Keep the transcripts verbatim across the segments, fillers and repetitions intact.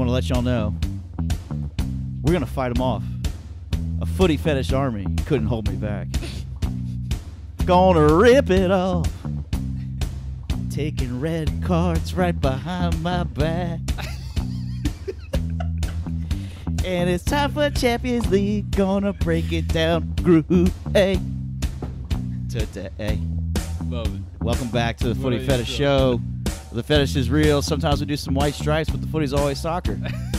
want to let y'all know we're gonna fight them off. A footy fetish army couldn't hold me back. Gonna rip it off. Taking red cards right behind my back. And it's time for Champions League. Gonna break it down. Group A. Today. Love it. Welcome back to the Footy What Fetish is Show. The fetish is real. Sometimes we do some white stripes, but the footy's always soccer.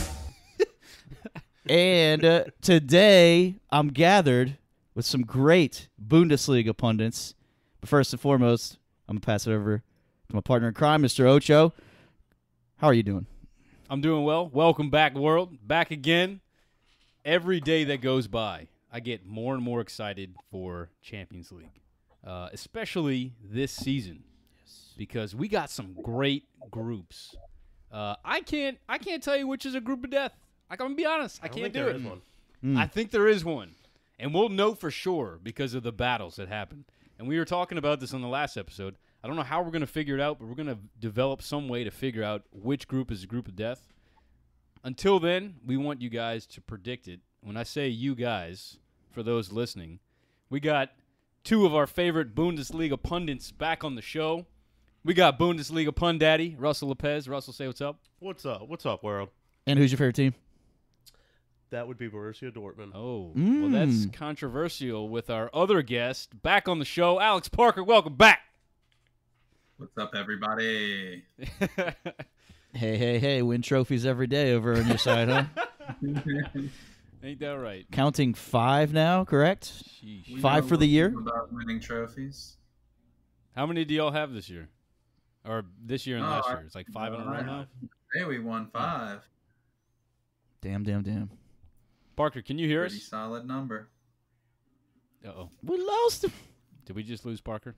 And uh, today, I'm gathered with some great Bundesliga pundits. But first and foremost, I'm going to pass it over to my partner in crime, Mister Ocho. How are you doing? I'm doing well. Welcome back, world. Back again. Every day that goes by, I get more and more excited for Champions League, uh, especially this season, yes. Because we got some great groups. Uh, I can't, I can't tell you which is a group of death. Like, I'm gonna be honest, I, I can't do it. One. Mm. I think there is one, and we'll know for sure because of the battles that happened. And we were talking about this on the last episode. I don't know how we're gonna figure it out, but we're gonna develop some way to figure out which group is a group of death. Until then, we want you guys to predict it. When I say you guys, for those listening, we got two of our favorite Bundesliga pundits back on the show. We got Bundesliga pun daddy Russell Lapeze. Russell, say what's up. What's up? What's up, world? And who's your favorite team? That would be Borussia Dortmund. Oh, mm. well, that's controversial with our other guest back on the show, Alex Parker. Welcome back. What's up, everybody? Hey, hey, hey, win trophies every day over on your side, huh? Ain't that right? Counting five now, correct? Sheesh. Five for the year? About winning trophies. How many do y'all have this year? Or this year and oh, last I, year? It's like five no, in a row now? Hey, we won five. Damn, damn, damn. Parker, can you hear Pretty us? solid number. Uh-oh. We lost him. Did we just lose Parker?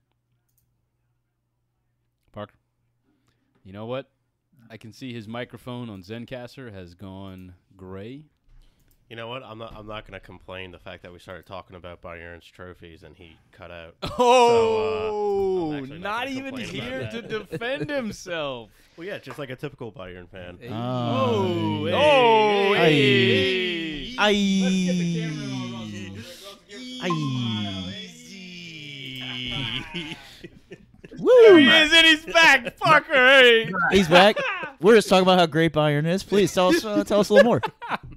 Parker? You know what? I can see his microphone on Zencaster has gone gray. You know what? I'm not. I'm not going to complain. The fact that we started talking about Bayern's trophies and he cut out. Oh, so, uh, not, not even here to defend himself. Well, yeah, just like a typical Bayern fan. Hey. Oh, hey. oh, hey. hey. Aye. Let's get the camera on, Aye. Woo! There he is, and he's back, Parker. Hey. He's back. We're just talking about how great Bayern is. Please tell us, uh, tell us a little more.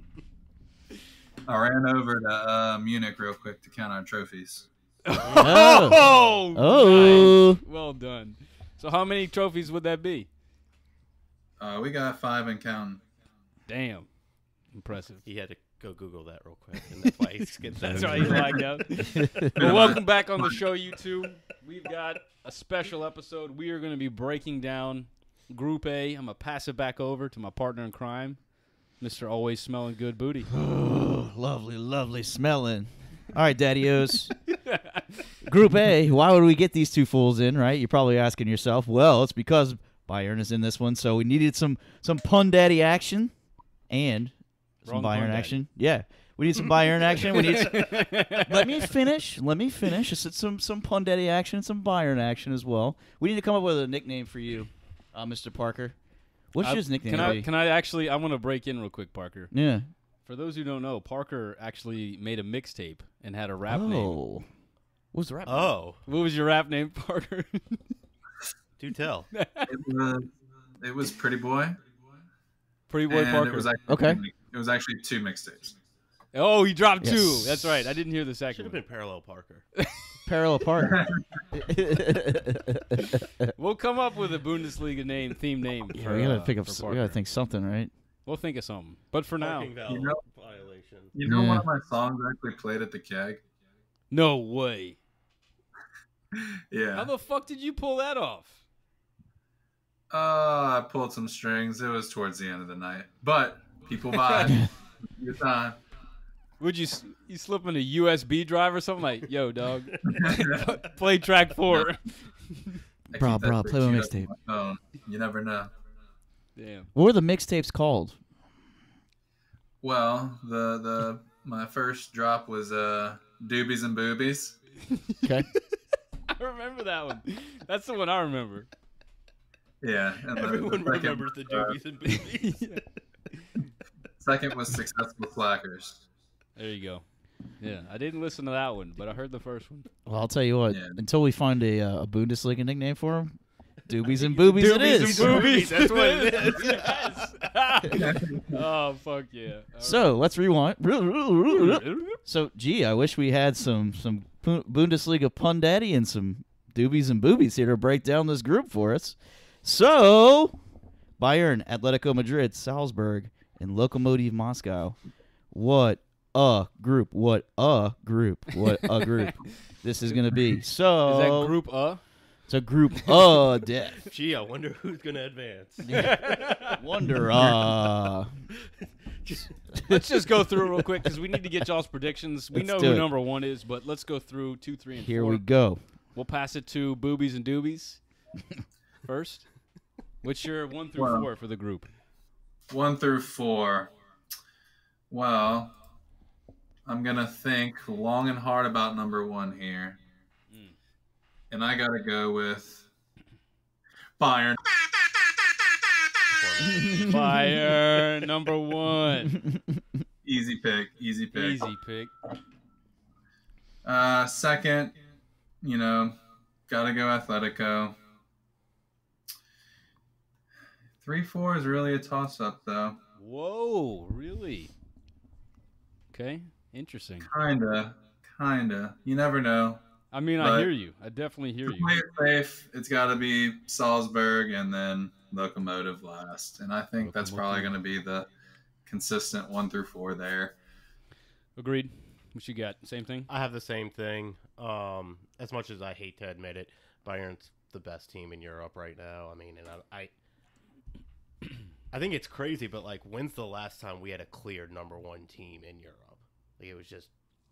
I ran over to uh, Munich real quick to count our trophies. Oh, oh, oh. Nice. Well done. So, how many trophies would that be? Uh, we got five and counting. Damn, impressive. He had to go Google that real quick, and that's why he's getting That's why he lagged out. Well, welcome back on the show, you two. We've got a special episode. We are going to be breaking down Group A. I'm going to pass it back over to my partner in crime, Mister Always Smelling Good Booty. Oh, lovely, lovely smelling. All right, Daddy-O's. Group A, why would we get these two fools in, right? You're probably asking yourself. Well, it's because Bayern is in this one, so we needed some some pun daddy action and some Wrong Bayern action. Yeah, we need some Bayern action. We need. Some, let me finish. Let me finish. It's some some pun daddy action, and some Bayern action as well. We need to come up with a nickname for you, uh, Mister Parker. What's I, his nickname? Can I, be? can I actually? I want to break in real quick, Parker. Yeah. For those who don't know, Parker actually made a mixtape and had a rap oh. name. What was the rap? Oh, name? What was your rap name, Parker? Do tell. It was, it was Pretty Boy. Pretty Boy and Parker. It was actually, okay. It was actually two mixtapes. Oh, he dropped yes. two. That's right. I didn't hear the second Should have one. been Parallel Parker. Parallel Parker. We'll come up with a Bundesliga name, theme name. Yeah, for, we gotta uh, pick up. for We gotta Parker. think something, right? We'll think of something. But for now, Parking valve You know- violation. You know, Yeah. one of my songs actually played at the keg. no way. Yeah. How the fuck did you pull that off? Uh, I pulled some strings. It was towards the end of the night, but people vibe. Good time. Would you s- you slip in a U S B drive or something like, yo, dog, play track four? I Bro, keep that bro, shit play my queued up mixtape. on my phone. You never know. Damn. What were the mixtapes called? Well, the the my first drop was uh Doobies and Boobies. Okay. I remember that one. That's the one I remember. Yeah. And the- Everyone the second remembers the was, uh, doobies and boobies. Second was Successful Slackers. There you go. Yeah, I didn't listen to that one, but I heard the first one. Well, I'll tell you what. Yeah. Until we find a, uh, a Bundesliga nickname for him, Doobies and Boobies it is. and boobies. That's what it is. Yes. Oh, fuck yeah. All So let's rewind. So, gee, I wish we had some some Bu- Bundesliga pun daddy and some Doobies and Boobies here to break down this group for us. So, Bayern, Atletico Madrid, Salzburg, and Lokomotiv Moscow. What a group. What a group. What a group this is going to be. So, Is that group A? It's a group of death. Gee, I wonder who's gonna advance. Wonder, uh... Let's just go through it real quick because we need to get y'all's predictions. We Let's know do who it. number one is, but let's go through two, three, and Here four. we go. We'll pass it to Boobies and Doobies first. What's your one through Well, four for the group? One through four. Well, I'm going to think long and hard about number one here. Mm. And I got to go with Bayern. Fire number one. Easy pick. Easy pick. Easy pick. Uh, second, you know, got to go Atletico. Three, four is really a toss-up, though. Whoa, really? Okay, interesting. Kinda. Kinda. You never know. I mean, I But- hear you. I definitely hear To you. play it safe, it's got to be Salzburg and then Lokomotiv last. And I think that's probably going to be the consistent one through four there. Agreed. What you got? Same thing? I have the same thing. Um, as much as I hate to admit it, Bayern's the best team in Europe right now. I mean, and I, I, I think it's crazy, but like, when's the last time we had a clear number one team in Europe? Like, it was just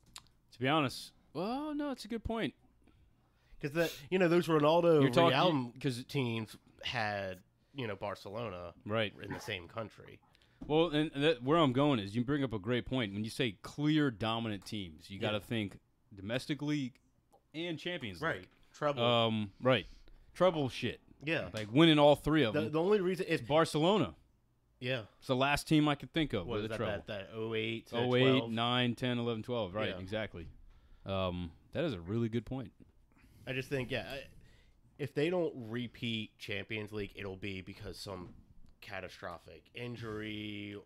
To be honest, well, no, it's a good point. because that you know those Ronaldo You're talking- Real 'cause- teams had you know Barcelona Right. in the same country. Well, and and that, where I'm going is you bring up a great point. When you say clear dominant teams, you got to Yeah. think domestic league and Champions League. Right, trouble. Um, right. Trouble shit. yeah, Like winning all three of the, them. the only reason is It's Barcelona. yeah. It's the last team I could think of What with is a that, trouble. that? That oh eight, to oh eight, twelve? nine, ten, eleven, twelve. Right, Yeah. exactly. Um, that is a really good point. I just think, yeah, I- if they don't repeat Champions League, it'll be because some catastrophic injury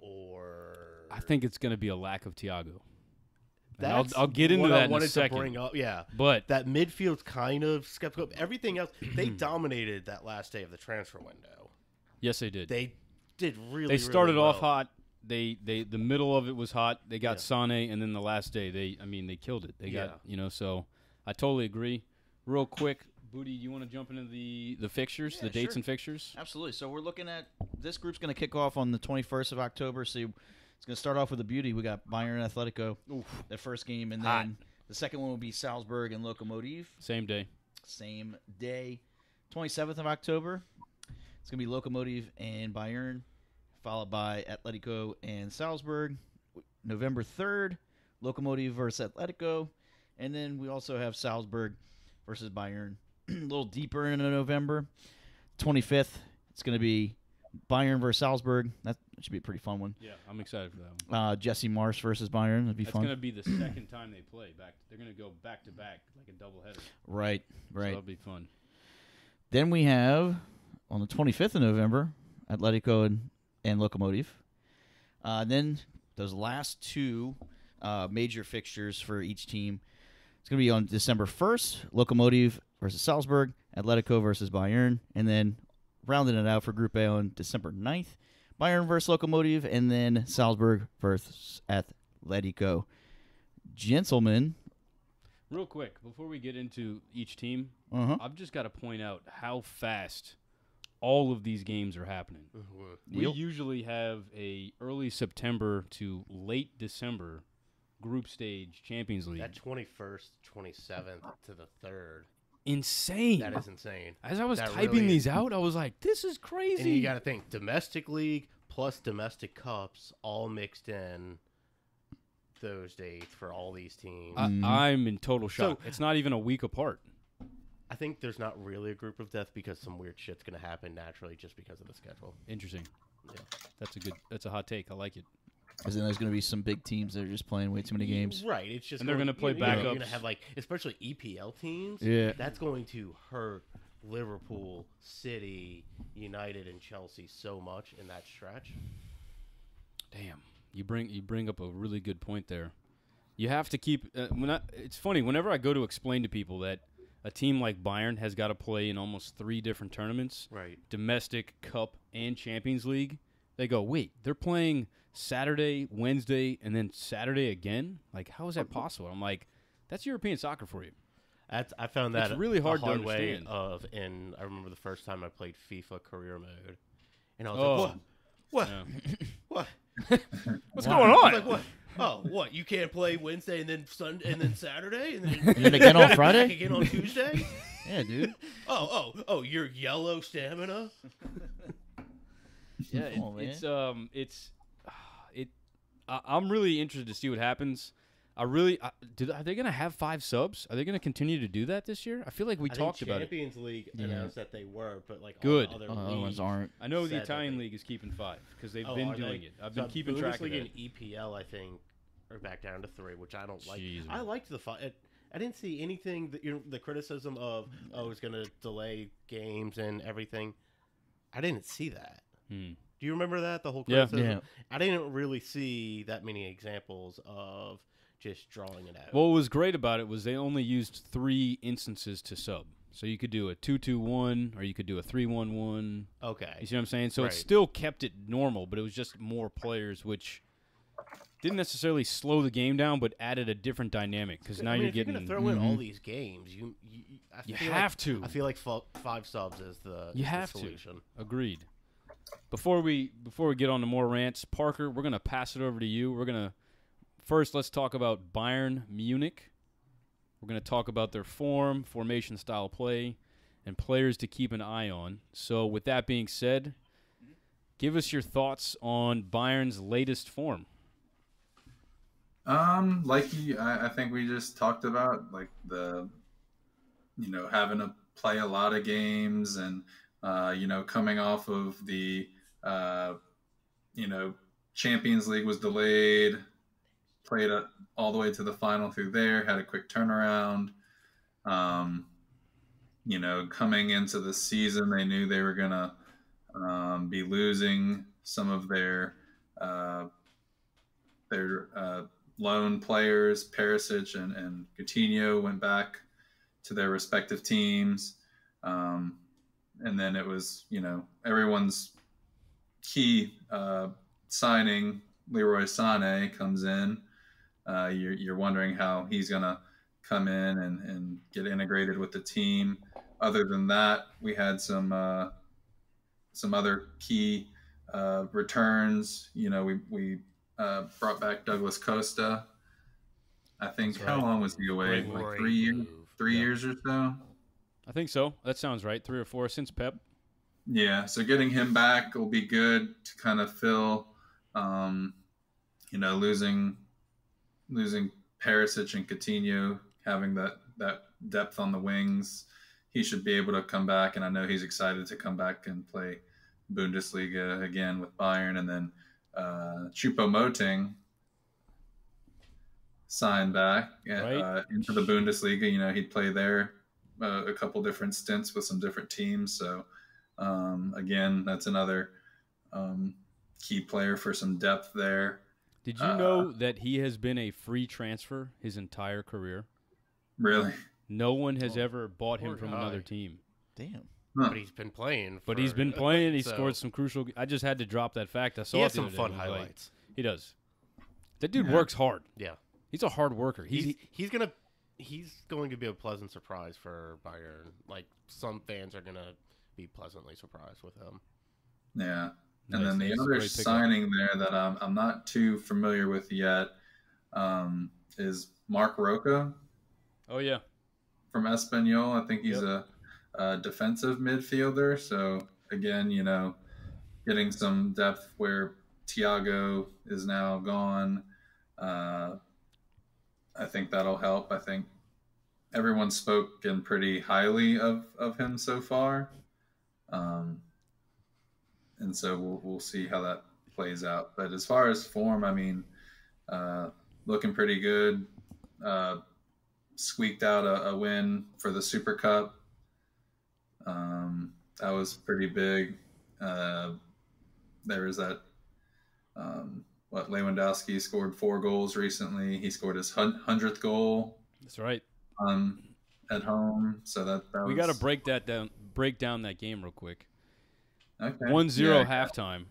or. I think it's going to be a lack of Thiago. And I'll, That's I'll get into what that I in a wanted second. to bring up. Yeah, But that midfield's kind of skeptical. Everything else, they dominated that last day of the transfer window. yes, they did. They did really. They started really off well. hot. They they the middle of it was hot. They got Yeah. Sane, and then the last day they I mean they killed it. They Yeah. got you know so I totally agree. Real quick, Booty, you want to jump into the the fixtures, Yeah, the dates sure. and fixtures? Absolutely. So we're looking at this group's going to kick off on the twenty-first of October. So it's going to start off with a beauty. We got Bayern and Atletico, the first game, and then Hot. the second one will be Salzburg and Lokomotiv. Same day. Same day, twenty-seventh of October. It's going to be Lokomotiv and Bayern, followed by Atletico and Salzburg. November third, Lokomotiv versus Atletico, and then we also have Salzburg versus Bayern. A little deeper into November, twenty-fifth. It's going to be Bayern versus Salzburg. That should be a pretty fun one. Yeah, I'm excited for that one. Uh, Jesse Marsh versus Bayern. That'd be That's fun. going to be the second time they play back. They're going to go back to back like a doubleheader. Right, So right. that'll be fun. Then we have on the twenty-fifth of November, Atletico and, and Lokomotiv. Uh, then those last two uh, major fixtures for each team. It's going to be on December first, Lokomotiv versus Salzburg, Atletico versus Bayern, and then rounding it out for Group A on December ninth, Bayern versus Lokomotiv, and then Salzburg versus Atletico. Gentlemen, Real quick, before we get into each team, uh-huh. I've just got to point out how fast all of these games are happening. We Yep. usually have a early September to late December group stage Champions League. That twenty-first, twenty-seventh to the third. insane. That is insane. As I was that typing really these is. out, I was like, this is crazy. And you got to think domestic league plus domestic cups all mixed in those dates for all these teams. I, Mhm. I'm in total shock. So- it's not even a week apart. I think there's not really a group of death because some weird shit's going to happen naturally just because of the schedule. Interesting. Yeah. That's a good. That's a hot take. I like it. Because then there's going to be some big teams that are just playing way too many games. Right. It's just And they're gonna play you know, You're backups. going to have like, especially E P L teams. Yeah. That's going to hurt Liverpool, City, United, and Chelsea so much in that stretch. Damn, you bring you bring up a really good point there. You have to keep. Uh, when I, it's funny whenever I go to explain to people that a team like Bayern has got to play in almost three different tournaments, Right. domestic, cup, and Champions League. They go, wait, they're playing Saturday, Wednesday, and then Saturday again? Like, how is that possible? I'm like, that's European soccer for you. That's, I found that It's really hard a to hard way understand. of. And I remember the first time I played FIFA career mode, and I was Oh. like, "What? What? Yeah. What? What's Why? going I on? was like, what? Oh, what? You can't play Wednesday and then Sunday and then Saturday and then, And then again on back Friday? again on Tuesday? Yeah, dude. Oh, oh, oh! You're yellow stamina. Yeah, it, Come on, man. it's um, it's it. I, I'm really interested to see what happens. I really, I, did, are they going to have five subs? Are they going to continue to do that this year? I feel like we I talked think about it. Champions League Yeah. announced that they were, but like Good. all the Oh, other the other ones leagues aren't. I know the said that Italian they- league is keeping five because they've Oh, been are doing they? it. I've been So keeping track of Bundesliga that. and E P L, I think, are back down to three, which I don't like. Jeez, I man. liked the five. I didn't see anything that you know, the criticism of oh it's going to delay games and everything. I didn't see that. Hmm. Do you remember that the whole Yeah. criticism? Yeah. I didn't really see that many examples of just drawing it out. Well, what was great about it was they only used three instances to sub. So you could do a two two one or you could do a three one one. okay. You see what I'm saying? So Right. it still kept it normal, but it was just more players, which didn't necessarily slow the game down, but added a different dynamic because now I mean, you're if you're getting. gonna throw in all Mhm. these games, you you, you- I You feel have like, to. I feel like fo- five subs is the You is have the to. solution. Agreed. Before we before we get on to more rants, Parker, we're gonna pass it over to you. We're gonna first let's talk about Bayern Munich. We're gonna talk about their form, formation, style of play, and players to keep an eye on. So, with that being said, give us your thoughts on Bayern's latest form. Um, like you, I, I think we just talked about, like the, you know, having to play a lot of games and, uh, you know, coming off of the, uh, you know, Champions League was delayed, played it all the way to the final through there, had a quick turnaround. Um, you know, coming into the season, they knew they were gonna um, be losing some of their uh, their uh, loan players. Perisic and, and Coutinho went back to their respective teams. Um, and then it was, you know, everyone's key uh, signing, Leroy Sané, comes in. Uh, you're, you're wondering how he's going to come in and, and get integrated with the team. Other than that, we had some uh, some other key uh, returns. You know, we, we uh, brought back Douglas Costa. I think, That's how right. long was he away? Great Like three years, move. three Yeah. years or so? I think so. That sounds right. Three or four since Pep. Yeah, so getting him back will be good to kind of fill, um, you know, losing losing Perisic and Coutinho, having that, that depth on the wings. He should be able to come back, and I know he's excited to come back and play Bundesliga again with Bayern. And then uh, Choupo-Moting signed back Right. uh, into the Bundesliga. You know, he'd play there uh, a couple different stints with some different teams. So, um, again, that's another um, key player for some depth there. Did you Uh, know that he has been a free transfer his entire career? Really? No one has Oh, ever bought him poor from guy. another team. Damn. But he's been playing. But for- he's been playing. He so- scored some crucial. I just had to drop that fact. I saw He it has the some other day. fun I was like, highlights. he does. That dude Yeah. works hard. Yeah, He's a hard worker. He's, he's he's gonna he's going to be a pleasant surprise for Bayern. Like some fans are gonna be pleasantly surprised with him. Yeah. nice. And then the He's a other great pickup. signing there that I'm, I'm not too familiar with yet um, is Mark Roca Oh yeah. from Espanyol. I think he's Yep. a, a defensive midfielder. So, again, you know, getting some depth where Thiago is now gone. Uh, I think that'll help. I think everyone's spoken pretty highly of, of him so far. Um, and so we'll, we'll see how that plays out. But as far as form, I mean, uh, looking pretty good. Uh, squeaked out a, a win for the Super Cup. Um, that was pretty big. Uh, there was that, um, what, Lewandowski scored four goals recently. He scored his hundredth goal. That's right. Um, at home. So that, that we was... got to break that down, break down that game real quick. Okay. one zero yeah, halftime.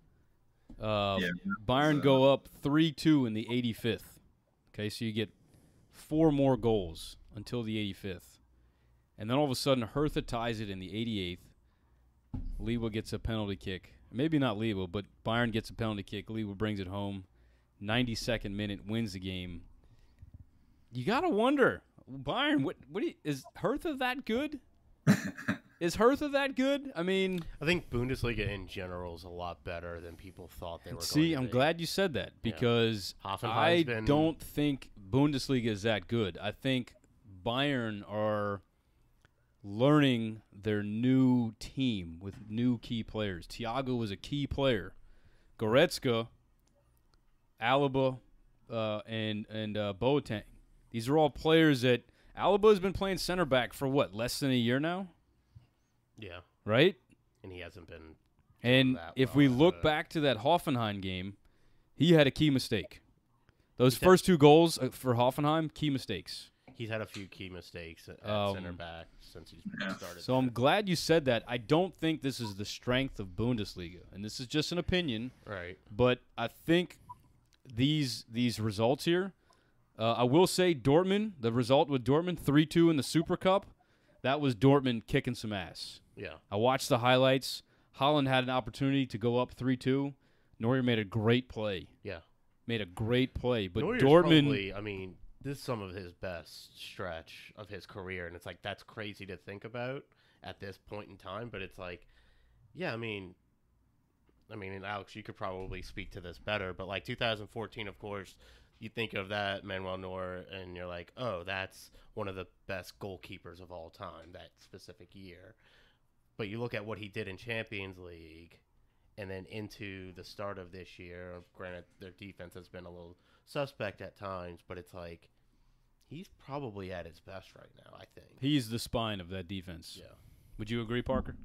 Uh, yeah, Bayern uh, go up three two in the eighty-fifth. Okay, so you get four more goals until the eighty-fifth. And then all of a sudden, Hertha ties it in the eighty-eighth. Lewa gets a penalty kick. Maybe not Lewa, but Bayern gets a penalty kick. Lewa brings it home. ninety-second minute, wins the game. You got to wonder, Bayern, what, what do you, is Hertha that good? Is Hertha that good? I mean, I think Bundesliga in general is a lot better than people thought they were going see, to I'm be. glad you said that because Yeah. I Hoffenheim's been- don't think Bundesliga is that good. I think Bayern are learning their new team with new key players. Thiago was a key player. Goretzka, Alaba, uh, and and uh, Boateng. These are all players that Alaba has been playing center back for what, less than a year now, Yeah, right? and he hasn't been. And that if well, we look but- back to that Hoffenheim game, he had a key mistake. Those He said- first two goals uh, for Hoffenheim, key mistakes. He's had a few key mistakes at Um, center back since he's Yeah. started. So I'm glad you said that. I don't think this is the strength of Bundesliga, and this is just an opinion. right. But I think these these results here, uh, I will say Dortmund, the result with Dortmund, three two in the Super Cup, that was Dortmund kicking some ass. Yeah, I watched the highlights. Holland had an opportunity to go up three two. Neuer made a great play. yeah. Made a great play. But Neuer's Dortmund, probably, I mean, this is some of his best stretch of his career, and it's like that's crazy to think about at this point in time. But it's like, yeah, I mean, I mean, and Alex, you could probably speak to this better, but like two thousand fourteen, of course, you think of that Manuel Neuer, and you're like, oh, that's one of the best goalkeepers of all time that specific year. But you look at what he did in Champions League, and then into the start of this year. Granted, their defense has been a little suspect at times, but it's like he's probably at his best right now, I think. he's the spine of that defense. Yeah. Would you agree, Parker?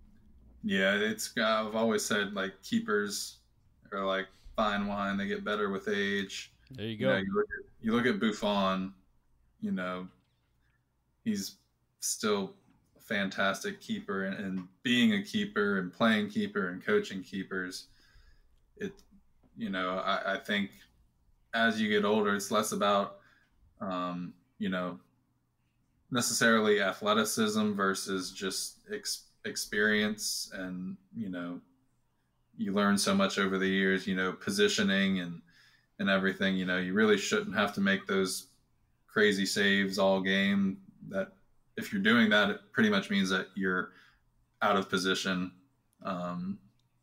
Yeah, it's. I've always said like keepers are like fine wine; they get better with age. There you You go. know, you look at you look at Buffon. You know, he's still a fantastic keeper, and, and being a keeper and playing keeper and coaching keepers. It, you know, I, I think as you get older, it's less about, um, you know, necessarily athleticism versus just ex- experience, and you know, you learn so much over the years. You know, positioning and and everything. You know, you really shouldn't have to make those crazy saves all game. That if you're doing that, it pretty much means that you're out of position. Um,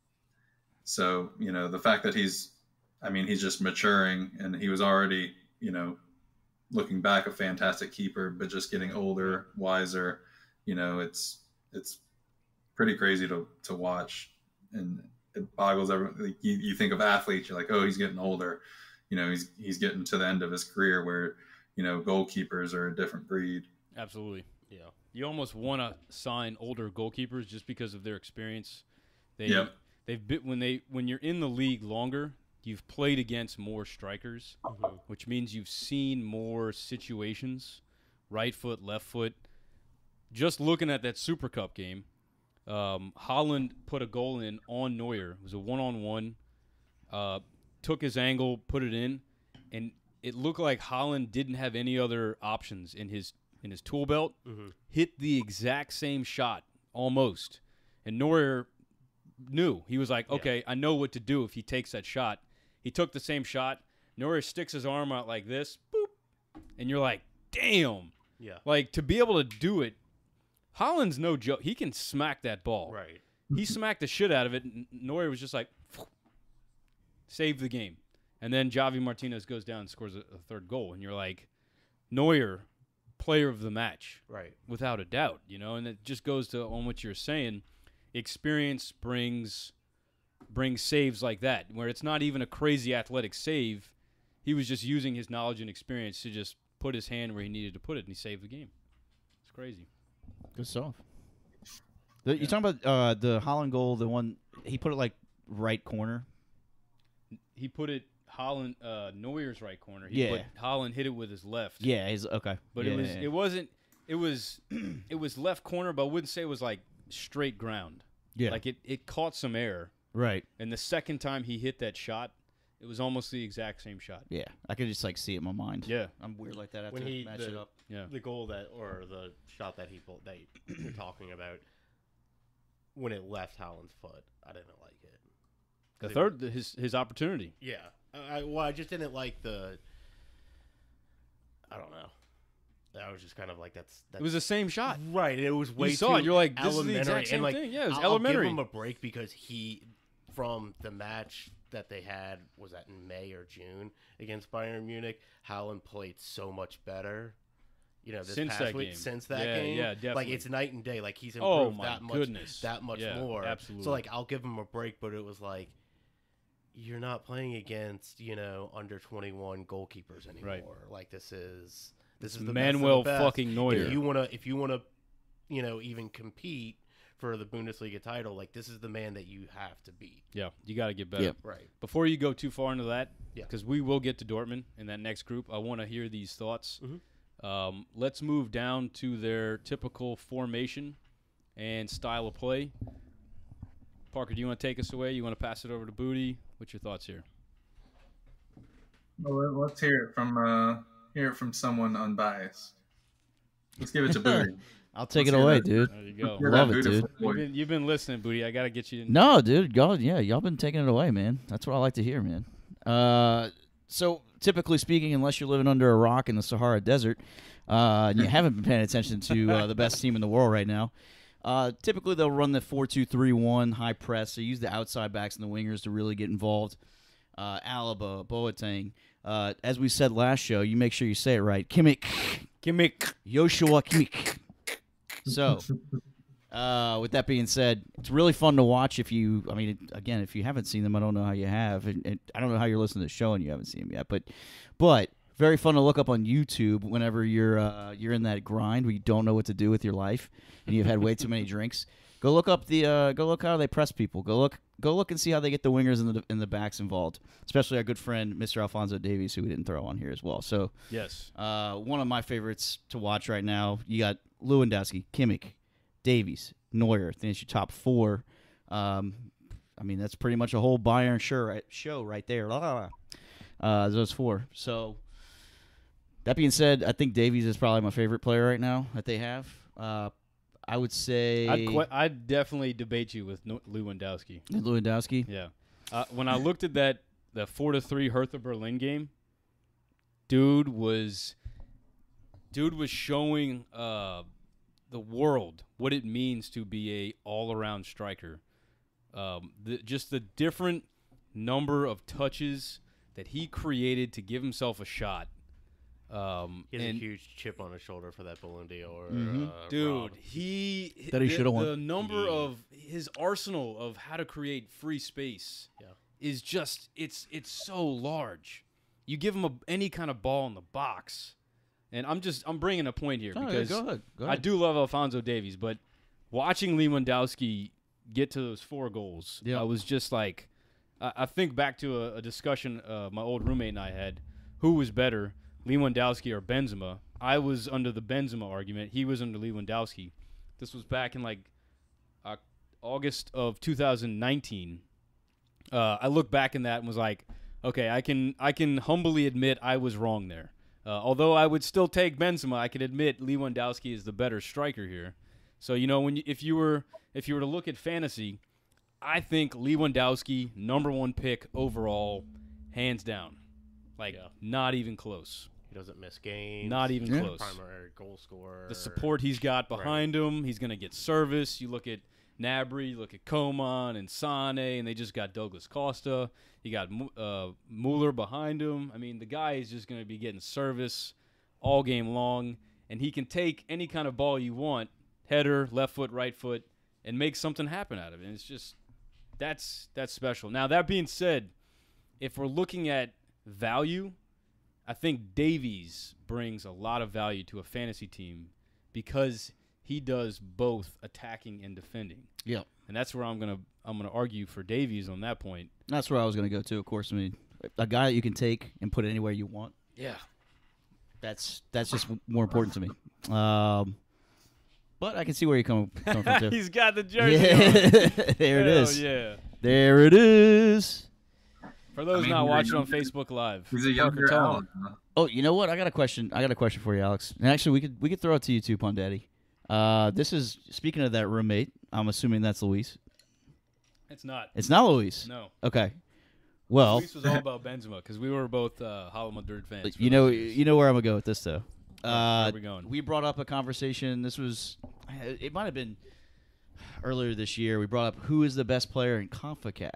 so, you know, the fact that he's, I mean, he's just maturing, and he was already, you know, looking back a fantastic keeper, but just getting older, wiser, you know, it's, it's pretty crazy to, to watch. And it boggles everyone. Like, you, you think of athletes, you're like, oh, he's getting older. You know, he's, he's getting to the end of his career, where, you know, goalkeepers are a different breed. Absolutely. Yeah. You almost want to sign older goalkeepers just because of their experience. They Yep. they've been when they when you're in the league longer, you've played against more strikers, Mhm. which means you've seen more situations, right foot, left foot. Just looking at that Super Cup game, um, Holland put a goal in on Neuer. It was a one-on-one. Uh, took his angle, put it in, and it looked like Holland didn't have any other options in his in his tool belt. Mhm. Hit the exact same shot, almost. And Neuer knew. He was like, Yeah. okay, I know what to do if he takes that shot. He took the same shot. Neuer sticks his arm out like this, boop, and you're like, damn. Yeah. Like, to be able to do it, Holland's no joke. He can smack that ball. Right. He smacked the shit out of it, and Neuer was just like, save the game. And then Javi Martinez goes down and scores a, a third goal, and you're like, Neuer, player of the match, Right. without a doubt, you know. And it just goes to on what you're saying. Experience brings brings saves like that, where it's not even a crazy athletic save. He was just using his knowledge and experience to just put his hand where he needed to put it, and he saved the game. It's crazy. Good stuff. The, you talking about uh, the Holland goal? The one he put it like right corner. He put it Holland uh, Neuer's right corner. He Yeah. put Holland hit it with his left. Yeah, he's okay. But Yeah, it was yeah, yeah. it wasn't it was it was left corner, but I wouldn't say it was like straight ground. yeah, Like it, it caught some air. right. And the second time he hit that shot, it was almost the exact same shot. Yeah, I could just like see it in my mind. Yeah. I'm weird like that. I have When to he- match the- it up. Yeah. The goal that, or the shot that he pulled, that you're talking about, when it left Haaland's foot, I didn't like it. The 'Cause it third his his opportunity. Yeah. I, I- well, I just didn't like the. I don't know. I was just kind of like, that's. that's It was the same shot. right. It was way You saw too it, you're like, this is the elementary. exact same and like, thing. Yeah, it was I'll, elementary. I'll give him a break because he, from the match that they had, was that in May or June against Bayern Munich, Haaland played so much better. You know, this Since past that week, game. since that Yeah, game, yeah, like definitely. it's night and day. Like he's Oh, improved my that much, goodness. that much Yeah, more. absolutely. So like, I'll give him a break, but it was like, you're not playing against, you know, under twenty-one goalkeepers anymore. Right. Like this is this It's is the Manuel best of the best. fucking Neuer. If you wanna, if you wanna, you know, even compete for the Bundesliga title, like this is the man that you have to beat. Yeah, you got to get better. Yeah. Right. Before you go too far into that, Yeah. because we will get to Dortmund in that next group, I want to hear these thoughts. Mhm. Um, let's move down to their typical formation and style of play. Parker, do you want to take us away? You want to pass it over to Booty? What's your thoughts here? Well, let- let's hear it from uh, hear it from someone unbiased. Let's give it to Booty. I'll take Let's it hear away, that. dude. There you go. Hear Love that it, beautiful dude. You've voice. been, you've been listening, Booty. I got to get you in. No, dude, y'all, yeah, y'all been taking it away, man. That's what I like to hear, man. Uh, so typically speaking, unless you're living under a rock in the Sahara Desert, uh, and you haven't been paying attention to uh, the best team in the world right now, uh, typically they'll run the four two three one high press. They use the outside backs and the wingers to really get involved. Uh, Alaba, Boateng. Uh, as we said last show, you make sure you say it right. Kimmich, Kimmich. Joshua Kimmich. So, uh, with that being said, it's really fun to watch. If you, I mean, it, again, if you haven't seen them, I don't know how you have, and, and I don't know how you're listening to the show and you haven't seen them yet. But, but very fun to look up on YouTube whenever you're uh, you're in that grind where you don't know what to do with your life and you've had way too many drinks. Go look up the uh, go look how they press people. Go look go look and see how they get the wingers and the in the backs involved. Especially our good friend Mister Alfonso Davies, who we didn't throw on here as well. So. Yes. Uh, one of my favorites to watch right now. You got Lewandowski, Kimmich, Davies, Neuer. I think it's your top four. Um, I mean, that's pretty much a whole Bayern show right, show right there. Ah. Uh, those four. So, that being said, I think Davies is probably my favorite player right now that they have. Uh, I would say I'd, qu- I'd definitely debate you with no- Lewandowski. Lewandowski. Yeah. Uh, when I looked at that, the four to three Hertha Berlin game, dude was, dude was showing uh, the world what it means to be a all around striker. Um, the, just the different number of touches that he created to give himself a shot. Um, He has and a huge chip on his shoulder for that Ballon d'Or. Mhm. Uh, Dude, Rob. he That he the- shoulda won. The number Yeah. of his arsenal of how to create free space Yeah. is just it's it's so large. You give him a, any kind of ball in the box, and I'm just I'm bringing a point here Oh, yeah, because go ahead. Go I ahead. do love Alfonso Davies, but watching Lewandowski get to those four goals, Yeah. I was just like, I, I think back to a, a discussion uh, my old roommate and I had, who was better, Lewandowski or Benzema. I was under the Benzema argument. He was under Lewandowski. This was back in like uh, August of two thousand nineteen. Uh, I look back in that and was like, okay, I can I can humbly admit I was wrong there. Uh, although I would still take Benzema, I can admit Lewandowski is the better striker here. So you know, when you, if you were if you were to look at fantasy, I think Lewandowski number one pick overall, hands down, like Yeah. not even close. He doesn't miss games. Not even Yeah. close. Primary goal scorer. The support he's got behind him, he's going to get service. You look at Gnabry, you look at Coman and Sane, and they just got Douglas Costa. You got uh, Mueller behind him. I mean, the guy is just going to be getting service all game long, and he can take any kind of ball you want, header, left foot, right foot, and make something happen out of it. And it's just that's that's special. Now, that being said, if we're looking at value, I think Davies brings a lot of value to a fantasy team because he does both attacking and defending. Yep. And that's where I'm gonna I'm gonna argue for Davies on that point. That's where I was going to go to. Of course, I mean, a guy that you can take and put anywhere you want. Yeah. That's that's just more important to me. Um, but I can see where you're coming, coming from too. He's got the jersey Yeah. on. There it Hell is. yeah. There it is. For those I mean, not he's a watching on younger- Facebook Live, He's a Parker, younger tell 'em. Allen. huh? Oh, you know what? I got a question. I got a question for you, Alex. And actually, we could we could throw it to you too, Pun Daddy. Uh, this is speaking of that roommate. I'm assuming that's Luis. It's not. It's not Luis. No. Okay. Well, Luis was all about Benzema because we were both uh, Hala Madrid fans. for you know those years. you know where I'm gonna go with this though. Where- Uh, where are we going? We brought up a conversation. This was, it might have been earlier this year. We brought up who is the best player in CONCACAF.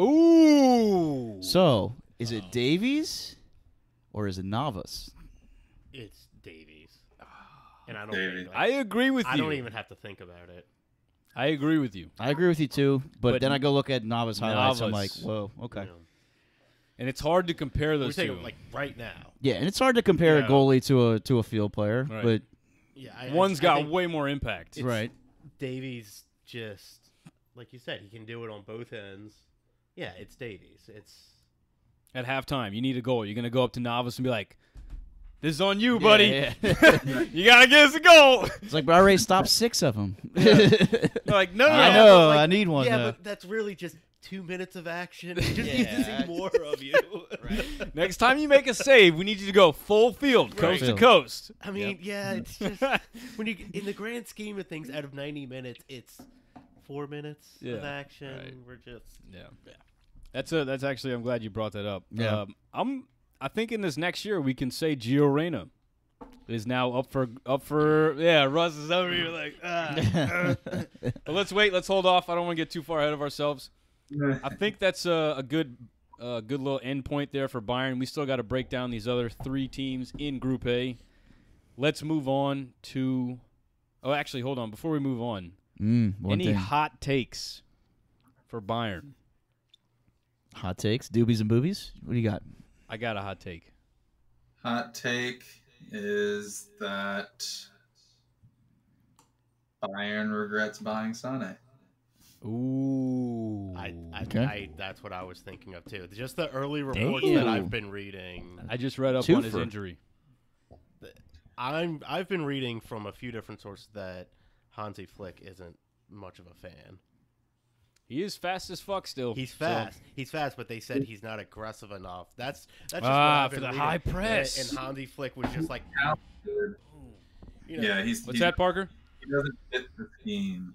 Ooh. So, is it Davies or is it Navas? It's Davies, and I don't. Davies. Think, I like, agree with you. I don't even have to think about it. I agree with you. I agree with you too, but, But then I go look at Navas highlights. I'm like, Navas. whoa, okay. You know. And it's hard to compare We're those two. taking like right now. Yeah, and it's hard to compare Yeah. a goalie to a to a field player, Right. but Yeah, I, One's I, got I think way more impact. it's- right. Davies just like you said, he can do it on both ends. Yeah, it's Davies. It's At halftime, you need a goal. You're going to go up to Navas and be like, this is on you, buddy. Yeah, yeah. You got to get us a goal. It's like, but I already stopped six of them. They're like, no, no, I no. know, but, like, I need one. yeah, though. but that's really just two minutes of action. We just Yeah. need to see more of you. Next time you make a save, we need you to go full field, coast Right. to coast. I mean, yeah, it's just when you in the grand scheme of things, out of ninety minutes, it's four minutes Yeah, of action. right. We're just Yeah. That's a, that's actually, I'm glad you brought that up. Yeah. Um, I'm, I think in this next year, we can say Gio Reyna is now up for, up for, yeah, Russ is over here like, ah. uh. But let's wait. Let's hold off. I don't want to get too far ahead of ourselves. I think that's a, a good, uh, good little end point there for Bayern. We still got to break down these other three teams in Group A. Let's move on to. Oh, actually, hold on. Before we move on, Mm, one any thing. hot takes for Bayern? Hot takes, doobies and boobies. What do you got? I got a hot take. Hot take is that Bayern regrets buying Sane. Ooh. I, I, Okay. I that's what I was thinking of too. Just the early reports that Damn. I've been reading. I just read up on his Twofer. injury. I'm I've been reading from a few different sources that Hansi Flick isn't much of a fan. He is fast as fuck still. He's so- fast. He's fast, but they said he's not aggressive enough. That's that's just Ah, what I've for been the reading. high And- press. And, Hansi Flick was just like, Good. you know, Yeah, he's What's he, that, Parker? he doesn't fit the scheme.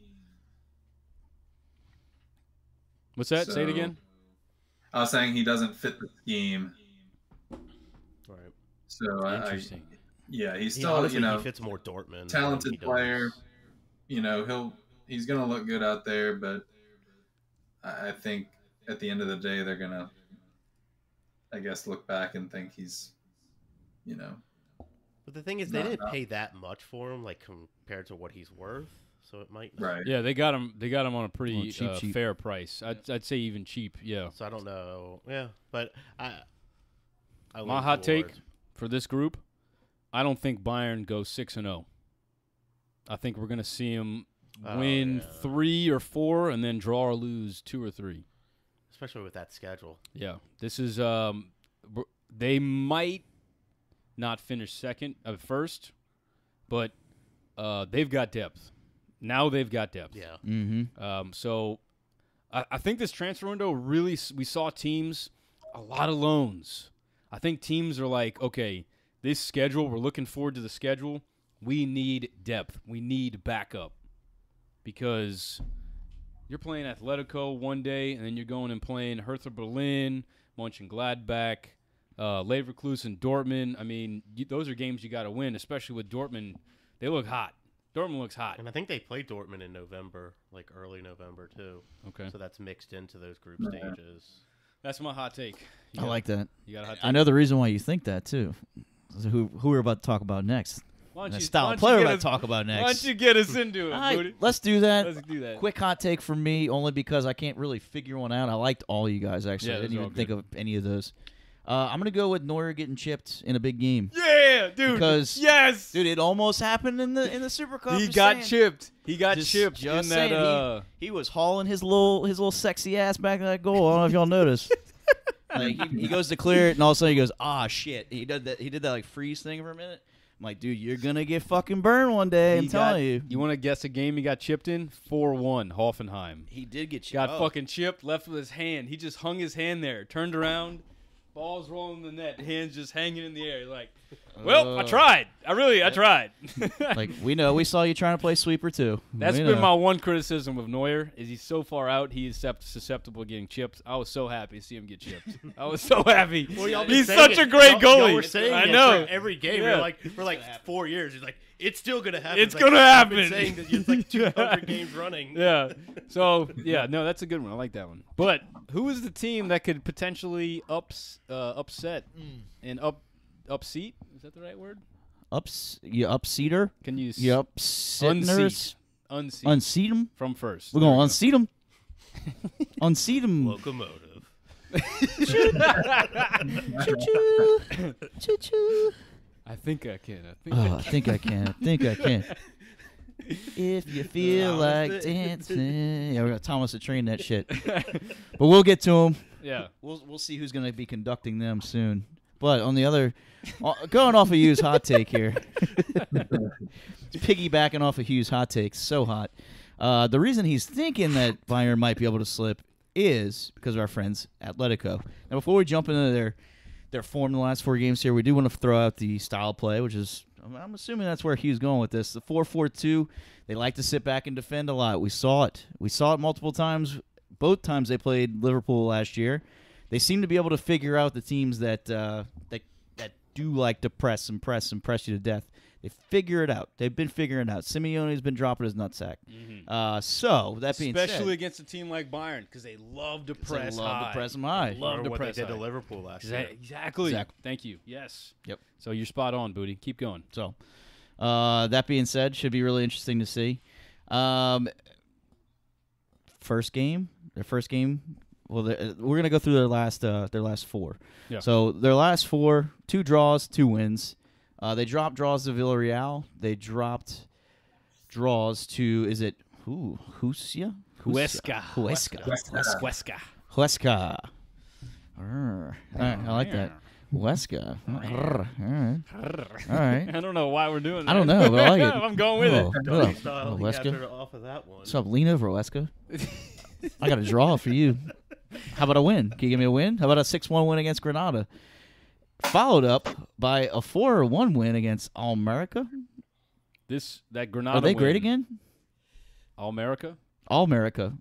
What's that? Say it So- again. I was saying he doesn't fit the scheme. right. So I, I Interesting. yeah, he's He, still honestly, you know he fits more Dortmund. than talented he does- player. You know he'll he's gonna look good out there, but I I think at the end of the day they're gonna, I guess, look back and think he's, you know, But the thing is, they Not didn't enough. pay that much for him, like compared to what he's worth. So it might. Not. right. Yeah, they got him. They got him on a pretty Well, cheap, uh, cheap. fair price. I'd, I'd say even cheap. Yeah. So I don't know. Yeah, but I. I My lean hot take towards- for this group, I don't think Bayern goes six and zero. I think we're gonna see him Oh, win yeah. three or four, and then draw or lose two or three. especially with that schedule. Yeah, this is um, br- they might not finish second at first, but uh, they've got depth. Now they've got depth. Yeah. Mm-hmm. Um, so I, I think this transfer window really s- we saw teams a lot of loans. I think teams are like, okay, this schedule, we're looking forward to the schedule. We need depth. We need backup because you're playing Atletico one day, and then you're going and playing Hertha Berlin, Mönchengladbach, uh, Leverkusen, Dortmund. I mean, you, those are games you got to win, especially with Dortmund. They look hot. Dortmund looks hot. And I think they play Dortmund in November, like early November too. Okay, So that's mixed into those group Yeah. stages. that's my hot take. You I got- like that. You got a hot take? I know the reason why you think that too. So who who we're about to talk about next? Why And don't the you, style why of don't player you we're get going us, to talk about next. Why don't you get us into it, All right, Booty? let's do that. Let's do that. Quick hot take from me, only because I can't really figure one out. I liked all you guys, actually. Yeah, I didn't those are even all think good. of any of those. Uh, I'm going to go with Neuer getting chipped in a big game. Yeah, dude. Because- yes, Dude, it almost happened in the in the Super Cup. he just got saying. chipped. He got Just- chipped just in that. saying, he- Uh, He was hauling his little his little sexy ass back to that goal. I don't know if y'all noticed. Like he, he goes to clear it, and all of a sudden he goes, "Ah, shit!" He did that. He did that like freeze thing for a minute. I'm like, dude, you're gonna get fucking burned one day. I'm he telling got- you. You want to guess a game he got chipped in? four one, Hoffenheim. He did get chipped. Got Oh. fucking chipped, left with his hand. He just hung his hand there, turned around, balls rolling in the net, hands just hanging in the air. Like, well, I Uh, tried. I really, I tried. Like we know, we saw you trying to play sweeper too. That's We been know. my one criticism of Neuer is he's so far out. He is sept- susceptible to getting chipped. I was so happy to see him get chipped. I was so happy. Well, y'all been he's saying such it. a great Y'all- y'all goalie. were saying I it know. for every game. Yeah. You're like for like four years. He's like, it's still gonna happen. It's like, gonna I've been happen. saying that it's like two hundred games running. Yeah. So yeah, no, that's a good one. I like that one. But who is the team that could potentially ups uh, upset and up upseat? Is that the right word? ups. You upseater. Can you s- You unseat upsitters. unseat Unseat them. from first? We're There gonna we go. unseat them. Unseat them. Lokomotiv. Choo choo. Choo choo. I think I can. I think Oh, I I think I can. I think I can. If you feel Thomas like the- dancing, yeah, we're gonna Thomas the Train that shit. But we'll get to him. Yeah. We'll we'll see who's gonna be conducting them soon. But on the other, uh, going off of Hugh's hot take here, piggybacking off of Hugh's hot take, so hot. Uh, the reason he's thinking that Bayern might be able to slip is because of our friends Atletico. Now, before we jump into their their form in the last four games here, we do want to throw out the style play, which is I'm- I'm assuming that's where Hugh's going with this. The four four two, they like to sit back and defend a lot. We saw it. We saw it multiple times. Both times they played Liverpool last year. They seem to be able to figure out the teams that uh, that that do like to press and press and press you to death. They figure it out. They've been figuring it out. Simeone's been dropping his nutsack. Uh, so that being Especially said, against a team like Bayern because they love to 'cause they press love high. to press them high. They love Remember to what they press did to high. Liverpool last Exa- year. Exactly. Exactly. Thank you. Yes. Yep. So you're spot on, Booty. Keep going. So, uh, that being said, should be really interesting to see. Um, first game, their first game. Well, they're- we're gonna go through their last uh, their last four. Yeah. So their last four, two draws, two wins. Uh, they dropped draws to Villarreal. They dropped draws to is it who Huesca? Huesca. Huesca. Huesca. Huesca. Huesca. Arr. All right, I like that. Huesca. Arr. All right. All right. I don't know why we're doing that. I don't know, but I like it. I'm going with Oh, it. oh, Don't style oh, he Huesca. captured it off of that one. What's up? Lean over, Huesca. I got a draw for you. How about a win? Can you give me a win? How about a six one win against Granada? Followed up by a four one win against Almerica. This that Granada. Are they win. great again? All America. Almerica.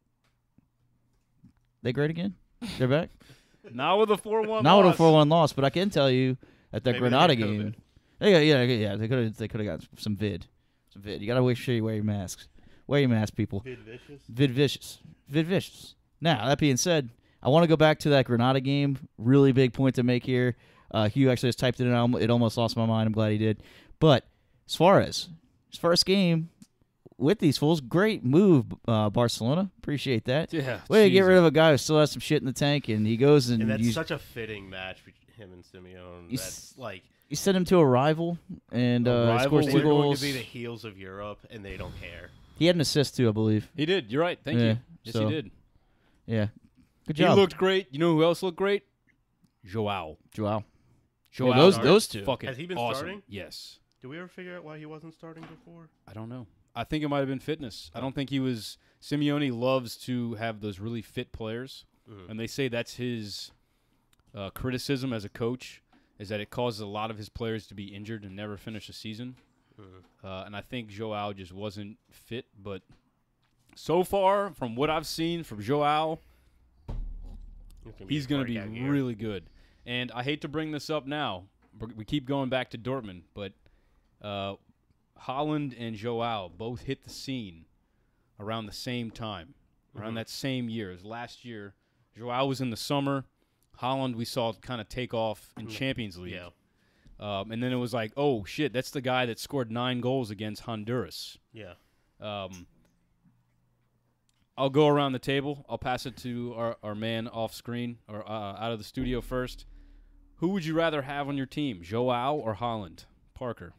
They great again? They're back? Not with a four one. Not with a four one loss, but I can tell you at that Maybe they Granada got game. They got, yeah, yeah, they could have they could have got some vid. Some vid. You got to make sure you wear your masks. Wear your mask, people. Vid vicious. Vid vicious. Vid vicious. Now, that being said, I want to go back to that Granada game. Really big point to make here. Uh, Hugh actually just typed it in. I almo- It almost lost my mind. I'm glad he did. But Suarez, his first game with these fools, great move, uh, Barcelona. Appreciate that. Yeah. Way to get Jesus. rid of a guy who still has some shit in the tank, and he goes and, And that's you, such a fitting match between him and Simeone. You That's s- like you send him to a rival, and A uh, rival scores they're two going goals. to be the heels of Europe, and they don't care. He had an assist too, I believe. He did. You're right. Thank Yeah, you. Yes, so- he did. Yeah, good He job. looked great. You know who else looked great? Joao. Joao. Joao. Yeah, those- looked those two. Fucking Has he been awesome. starting? Yes. Did we ever figure out why he wasn't starting before? I don't know. I think it might have been fitness. I don't think he was. Simeone loves to have those really fit players, Mhm. and they say that's his uh, criticism as a coach is that it causes a lot of his players to be injured and never finish a season. Mhm. Uh, and I think Joao just wasn't fit. But so far, from what I've seen from Joao, It's gonna be he's a going to be breakout year. really good. And I hate to bring this up now. but We keep going back to Dortmund, but uh, Holland and Joao both hit the scene around the same time, around Mhm. that same year. It was last year. Joao was in the summer. Holland, we saw kind of take off in Mm. Champions League. Yeah. Um, and then it was like, oh, shit, that's the guy that scored nine goals against Honduras. Yeah. Um, I'll go around the table. I'll pass it to our, our man off screen or uh, out of the studio first. Who would you rather have on your team, Joao or Holland? Parker.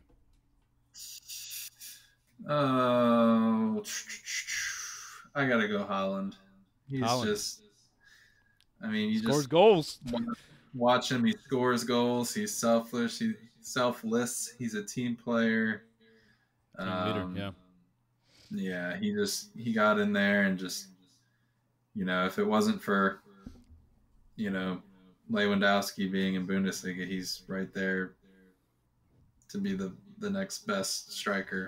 Oh, I gotta go Holland. He's Holland. just, I mean, you Scores just goals. watch him. He scores goals. He's selfless. He's selfless. He's a team player. Team Um, leader, yeah. Yeah, he just he got in there and just, you know, if it wasn't for, you know, Lewandowski being in Bundesliga, he's right there to be the, the next best striker.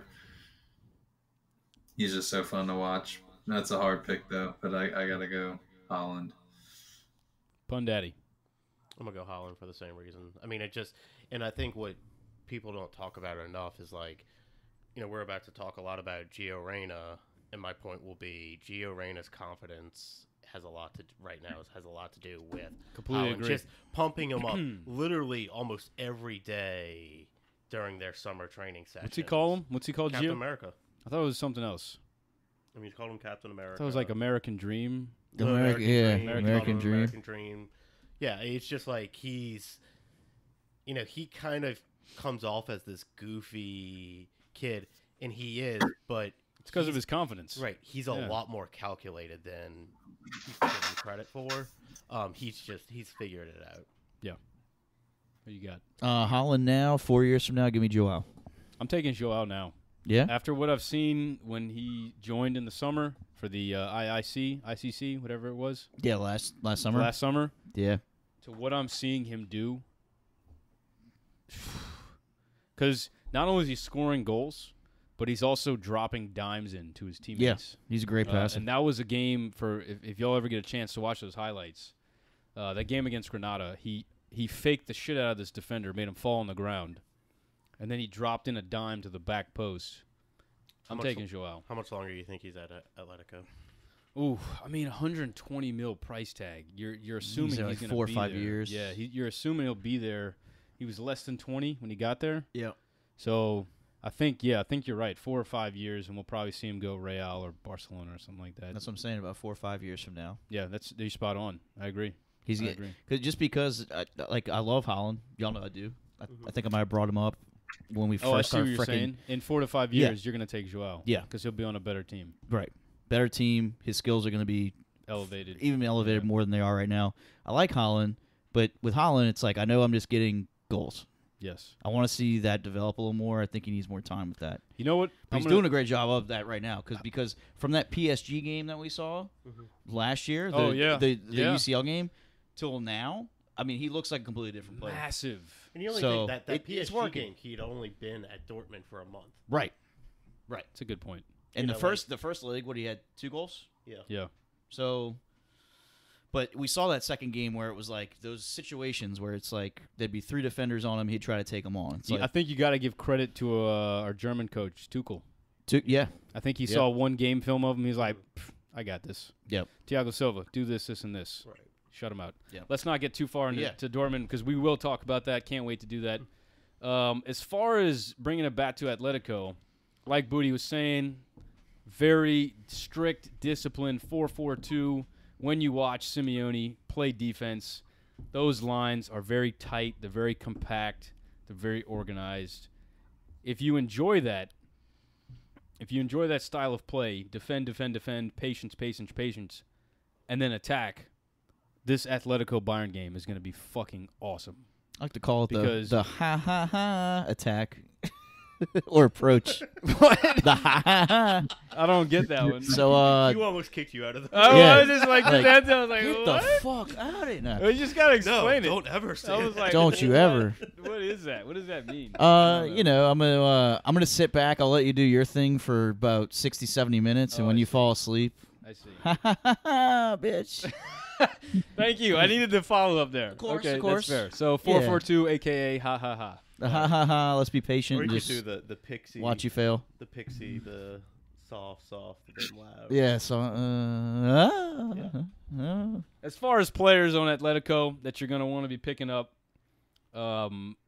He's just so fun to watch. That's a hard pick, though, but I, I got to go Holland. Pun Daddy. I'm going to go Holland for the same reason. I mean, it just – and I think what people don't talk about enough is, like, you know, we're about to talk a lot about Gio Reyna, and my point will be Gio Reyna's confidence has a lot to – right now has a lot to do with Completely Holland agree. just pumping him up literally almost every day during their summer training sessions. What's he call him? What's he called, Captain Gio? America. I thought it was something else. I mean, you called him Captain I America. thought it was like American Dream. The American, yeah, Dream, American, you called him Dream. American Dream. Yeah, it's just like he's, you know, he kind of comes off as this goofy kid, and he is, but It's because of his confidence. right, he's a Yeah. lot more calculated than he's given credit for. Um, he's just he's figured it out. What you got? Uh, Holland now, four years from now, give me Joao. I'm taking Joao now. Yeah? After what I've seen when he joined in the summer for the uh, I I C, I C C, whatever it was, Yeah, last last summer. last summer, yeah. to what I'm seeing him do. Because not only is he scoring goals, but he's also dropping dimes into his teammates. He's a great Uh, passer. and that was a game for, if, if y'all ever get a chance to watch those highlights, uh, that game against Granada, he, he faked the shit out of this defender, made him fall on the ground, and then he dropped in a dime to the back post. How I'm much- taking Joao. How much longer do you think he's at uh, Atletico? Ooh, I mean, one hundred twenty mil price tag. You're you're assuming He's he's, there like going to four or be five there. years. Yeah, he, you're assuming he'll be there. He was less than twenty when he got there. Yeah. So I think, yeah, I think you're right. Four or five years, and we'll probably see him go Real or Barcelona or something like that. That's what I'm saying, about four or five years from now. Yeah, that's you're spot on. I agree. He's I get, agree. cause just because, I, like, I love Holland. Y'all know I do. I, I think I might have brought him up when we Oh, I first see what started you're freaking. saying. In four to five Yeah. years, you're going to take Joao. Yeah. Because he'll be on a better team, Right. Better team. His skills are going to be elevated. even elevated Yeah. more than they are right now. I like Holland, but with Holland, it's like I know I'm just getting goals. Yes. I want to see that develop a little more. I think he needs more time with that. You know what? But I'm he's gonna- doing a great job of that right now cause, because from that P S G game that we saw last year, the, Oh, yeah. the, the Yeah. U C L game, till now, I mean, he looks like a completely different player. massive. And you only So, think that, that it- it's P S G working. game, he'd only been at Dortmund for a month. Right. Right. That's a good point. And You the know, first the first league, what he had two goals. Yeah. Yeah. So, but we saw that second game where it was like those situations where it's like there'd be three defenders on him, he'd try to take them on. It's Yeah, I like, think you got to give credit to uh, our German coach, Tuchel. two, yeah, I think he Yep. saw one game film of him. He's like, "Pff, I got this. yep. Thiago Silva, do this, this, and this. Right. Shut him out. Yep. Let's not get too far into Yeah. to Dortmund because we will talk about that. Can't wait to do that. Um, as far as bringing it back to Atletico, like Booty was saying, very strict discipline, four four two. When you watch Simeone play defense, those lines are very tight. They're very compact. They're very organized. If you enjoy that, if you enjoy that style of play, defend, defend, defend, patience, patience, patience, and then attack, this Atletico Bayern game is going to be fucking awesome. I like to call it the Because- the ha ha ha attack or approach. What? The ha ha ha. I don't get that one. So uh, you almost kicked you out of the. I Yeah. was just like, Like, that. I was like, get what? the fuck out of here! You just gotta no, explain it. don't ever say I was that. like, Don't you what- ever. What is that? What does that mean? I Uh, don't you know, I'm gonna uh, I'm gonna sit back. I'll let you do your thing for about sixty, seventy minutes, and Oh, when I you see. fall asleep, I see. ha ha ha ha, bitch. Thank you. I needed the follow up there. Of course, okay, of course. That's fair. So four Yeah. four two, aka ha ha ha. The ha ha ha. Let's be patient. Or you and could just do the the pixie. watch you fail. The pixie, the soft, soft, then loud. Yeah. So. Uh, ah, uh, As far as players on Atletico that you're gonna want to be picking up, um,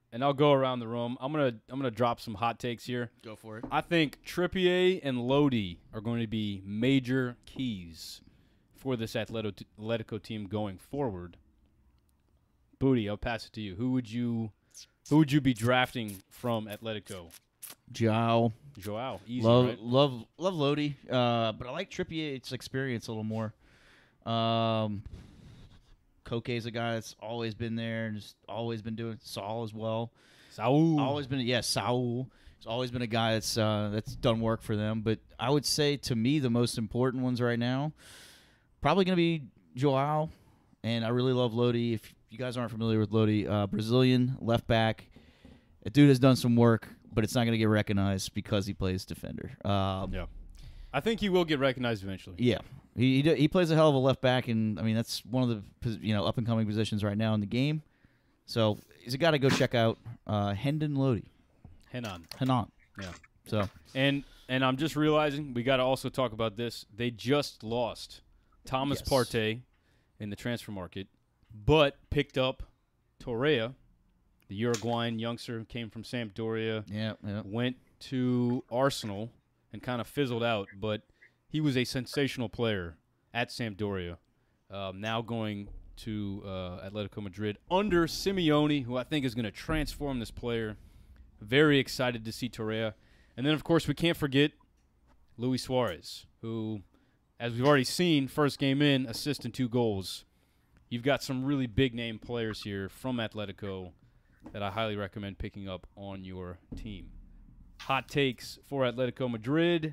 and I'll go around the room. I'm gonna I'm gonna drop some hot takes here. Go for it. I think Trippier and Lodi are going to be major keys for this Atletico, Atletico team going forward. Booty, I'll pass it to you. Who would you who would you be drafting from Atletico? Joao. Joao, easy, love, right? love, love Lodi. Uh, but I like Trippier's experience a little more. Um, Koke's a guy that's always been there and just always been doing it. Saul as well. Saul. Always been, yeah, Saul. He's always been a guy that's uh, that's done work for them. But I would say, to me, the most important ones right now, probably going to be Joao. And I really love Lodi. If you guys aren't familiar with Lodi, uh, Brazilian left back. That dude has done some work, but it's not going to get recognized because he plays defender. Um, Yeah. I think he will get recognized eventually. Yeah. He, he he plays a hell of a left back, and I mean that's one of the you know up and coming positions right now in the game. So he's a guy to go check out. Uh, Hendon Lodi, Henan. Henan. Yeah. So And and I'm just realizing we got to also talk about this. They just lost Thomas Yes. Partey in the transfer market, but picked up Torreira, the Uruguayan youngster who came from Sampdoria, yeah, yeah. went to Arsenal and kind of fizzled out, but he was a sensational player at Sampdoria. Um, now going to uh, Atletico Madrid under Simeone, who I think is going to transform this player. Very excited to see Torreira. And then, of course, we can't forget Luis Suarez, who, as we've already seen, first game in, assist and two goals. You've got some really big-name players here from Atletico that I highly recommend picking up on your team. Hot takes for Atletico Madrid.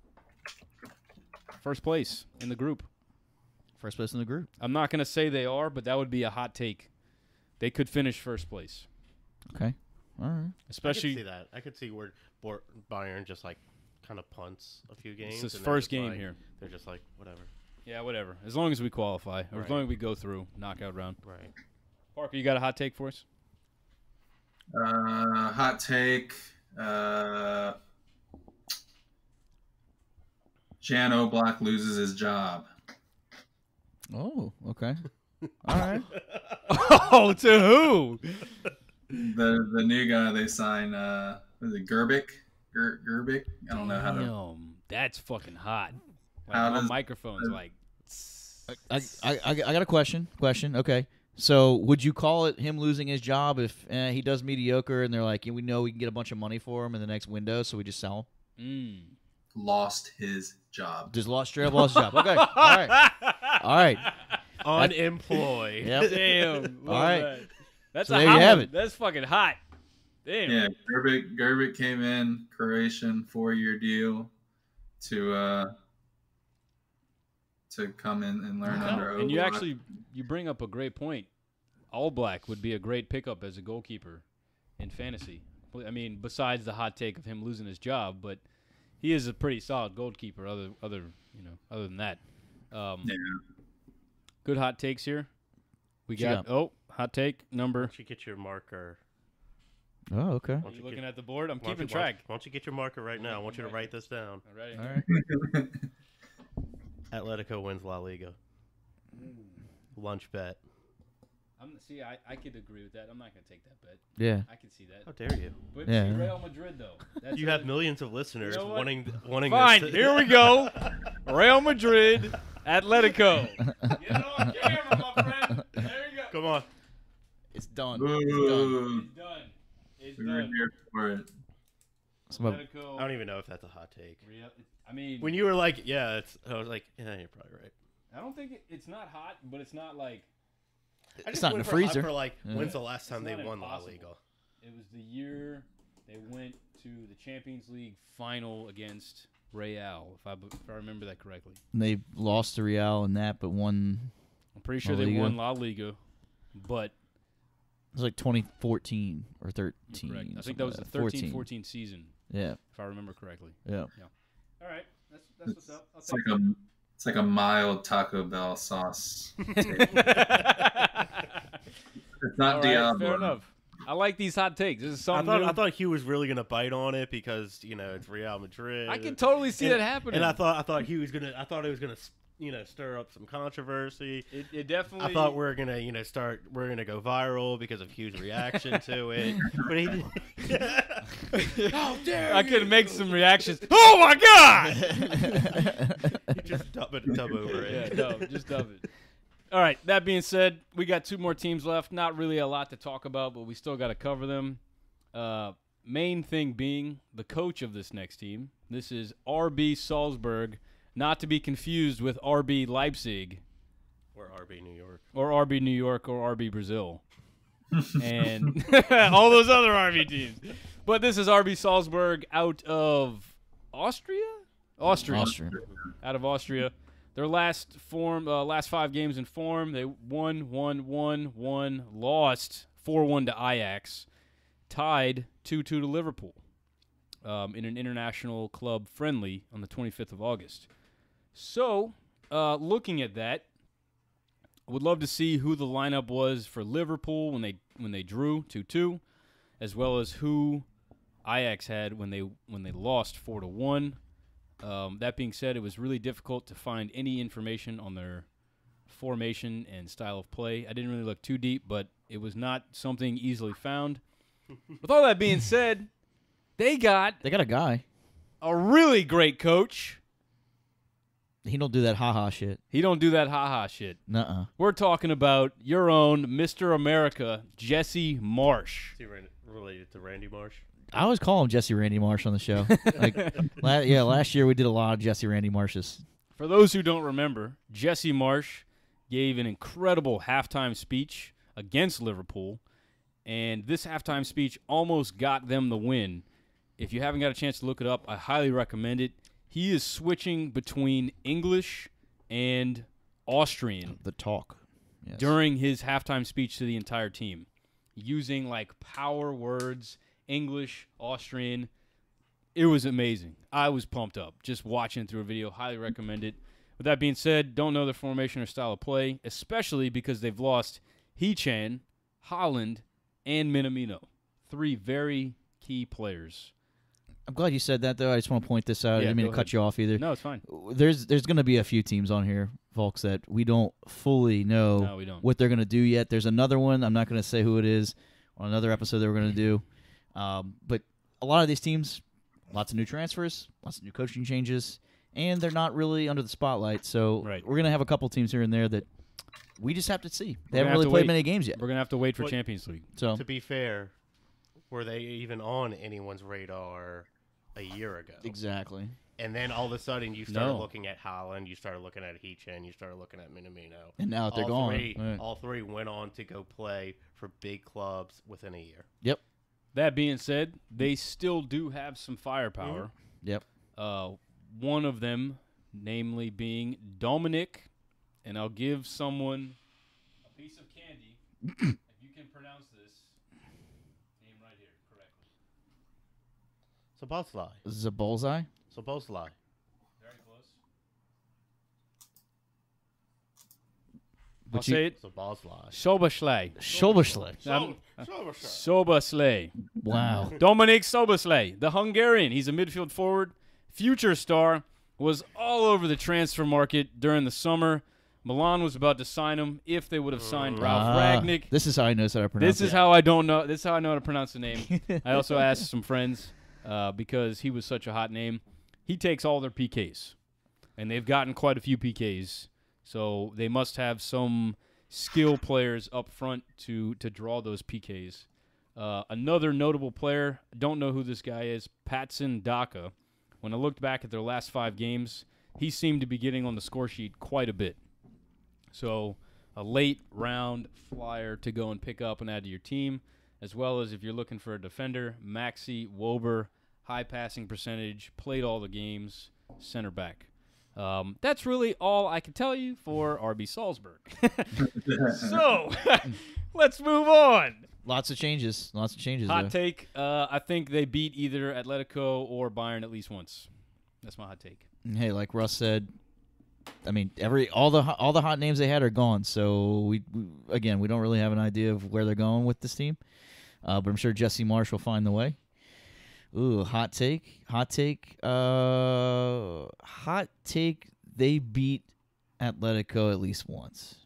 First place in the group. First place in the group. I'm not going to say they are, but that would be a hot take. They could finish first place. Okay. All right. Especially I could see that. I could see where Bor- Bayern just like kind of punts a few games. It's his and they're first just game like- here. They're just like whatever. Yeah, whatever. As long as we qualify, or as Right. long as we go through knockout round. Right. Parker, you got a hot take for us? Uh, hot take. Uh, Jan Oblak loses his job. Oh, okay. All right. Oh, to who? The the new guy they sign. Uh, was it Gerbic? Ger, Gerbic? I don't know how to. Damn, that's fucking hot. Like How my does- microphone's like. I, I, I, I got a question. Question. Okay. So, would you call it him losing his job if eh, he does mediocre and they're like, yeah, we know we can get a bunch of money for him in the next window, so we just sell him? Mm. Lost his job. Just lost straight up lost his job. Okay. All right. All right. Unemployed. Yep. Damn. All love right. that. That's So a there you hot have one. it. That's fucking hot. Damn. Yeah, Gerbic Gerbic came in, Croatian, four year deal to uh to come in and learn No, under and you Oblak. actually you bring up a great point. All Black would be a great pickup as a goalkeeper in fantasy. I mean, besides the hot take of him losing his job, but he is a pretty solid goalkeeper. Other, other, you know, other than that, um, Yeah. good hot takes here. We What you got got? oh hot take number. Why don't you get your marker? Oh, okay. Why Are don't you you looking get- at the board? I'm why don't keeping you- why don't- track. Why don't you get your marker right now? I want you to write this down. All right. All right. Atletico wins La Liga. Lunch bet. I'm see. I, I could agree with that. I'm not gonna take that bet. Yeah. I can see that. How dare you? But Yeah. see, Real Madrid though. That's You a- have millions of listeners You know what? wanting wanting Fine. this. Here we go. Real Madrid, Atletico. Get it on camera, my friend. There you go. Come on. It's done. It's done. Ooh, It's done. It's we were done. here for it. Some of- Atletico. I don't even know if that's a hot take. Real, I mean, When you were like, yeah, it's. I was like, yeah, you're probably right. I don't think it, it's not hot, but it's not like I It's just not in went the for hot freezer. For like, Yeah. when's the last time It's they not won La impossible. Liga? it was the year they went to the Champions League final against Real, if I b- if I remember that correctly. And they lost to Real in that, but won. I'm pretty sure La they Liga? won La Liga, but It was like twenty fourteen or you're thirteen. correct. I think something that was like the thirteen fourteen season, Yeah. if I remember correctly. Yeah. All right, that's that's what's up. I'll It's like take a it's like a mild Taco Bell sauce. it. It's not All right, Diablo. fair enough. I like these hot takes. This is I something thought new. I thought Hugh was really gonna bite on it because you know it's Real Madrid. I can totally see and, that happening. And I thought I thought he was gonna I thought it was gonna you know, stir up some controversy. It, it definitely. I thought we were gonna, you know, start. We're gonna go viral because of huge reaction to it. But he didn't. How dare I you! could make some reactions. Oh my god! You just dub it, dub over it. Yeah, no, just dub it. All right. That being said, we got two more teams left. Not really a lot to talk about, but we still got to cover them. Uh, main thing being the coach of this next team. This is R B Salzburg. Not to be confused with R B Leipzig. Or R B New York. Or R B New York or R B Brazil. And all those other R B teams. But this is R B Salzburg out of Austria? Austria. Austria. Out of Austria. Their last form, uh, last five games in form, they won, won, won, won, lost four one to Ajax, tied two two to Liverpool um, in an international club friendly on the twenty-fifth of August. So, uh, looking at that, I would love to see who the lineup was for Liverpool when they when they drew two two, as well as who Ajax had when they when they lost four to one. Um, that being said, it was really difficult to find any information on their formation and style of play. I didn't really look too deep, but it was not something easily found. With all that being said, they got They got a guy. a really great coach. He don't do that ha-ha shit. He don't do that ha-ha shit. Nuh-uh. We're talking about your own Mister America, Jesse Marsh. Is he re- related to Randy Marsh? I always call him Jesse Randy Marsh on the show. Like, la- yeah, last year we did a lot of Jesse Randy Marshes. For those who don't remember, Jesse Marsh gave an incredible halftime speech against Liverpool, and this halftime speech almost got them the win. If you haven't got a chance to look it up, I highly recommend it. He is switching between English and Austrian The talk. Yes. during his halftime speech to the entire team, using like power words, English, Austrian. It was amazing. I was pumped up just watching through a video. Highly recommend it. With that being said, don't know their formation or style of play, especially because they've lost Hechan, Holland, and Minamino. Three very key players. I'm glad you said that, though. I just want to point this out. I Yeah, didn't mean go to cut ahead. you off either. No, it's fine. There's there's going to be a few teams on here, folks, that we don't fully know No, we don't. what they're going to do yet. There's another one. I'm not going to say who it is on another episode that we're going to do. Um, but a lot of these teams, lots of new transfers, lots of new coaching changes, and they're not really under the spotlight. So Right. we're going to have a couple teams here and there that we just have to see. They We're gonna haven't have really to played wait. many games yet. We're going to have to wait for What- Champions League. So To be fair, were they even on anyone's radar a year ago? exactly. And then all of a sudden, you started No. looking at Holland, you started looking at Hechan, you started looking at Minamino. And now that they're all gone. Three, Right. All three went on to go play for big clubs within a year. Yep. That being said, they still do have some firepower. Yep. Uh, one of them, namely being Dominic, and I'll give someone a piece of candy if you can pronounce this name right here correctly. Soboslai. This is a bullseye. Soboslai. Very close. But I'll you- say it. Soboslai. Soboslai. Shobersley. Um, Soboslai. Wow. Dominic Soboslai, the Hungarian. He's a midfield forward, future star, was all over the transfer market during the summer. Milan was about to sign him if they would have signed Ralph Ah, Ragnick. This is how I know how to pronounce This is it. how I don't know. This is how I know how to pronounce the name. I also asked some friends uh, because he was such a hot name. He takes all their P Ks, and they've gotten quite a few P Ks. So they must have some skill players up front to to draw those P Ks. Uh, another notable player, don't know who this guy is, Patson Daka. When I looked back at their last five games, he seemed to be getting on the score sheet quite a bit. So a late round flyer to go and pick up and add to your team, as well as if you're looking for a defender, Maxi Wober, high passing percentage, played all the games, center back. Um, that's really all I can tell you for R B Salzburg. So let's move on. Lots of changes. Lots of changes. Hot though. take, uh, I think they beat either Atletico or Bayern at least once. That's my hot take. And hey, like Russ said, I mean, every all the all the hot names they had are gone. So we, we again, we don't really have an idea of where they're going with this team. Uh, but I'm sure Jesse Marsh will find the way. Ooh, hot take, hot take, uh, hot take. They beat Atletico at least once.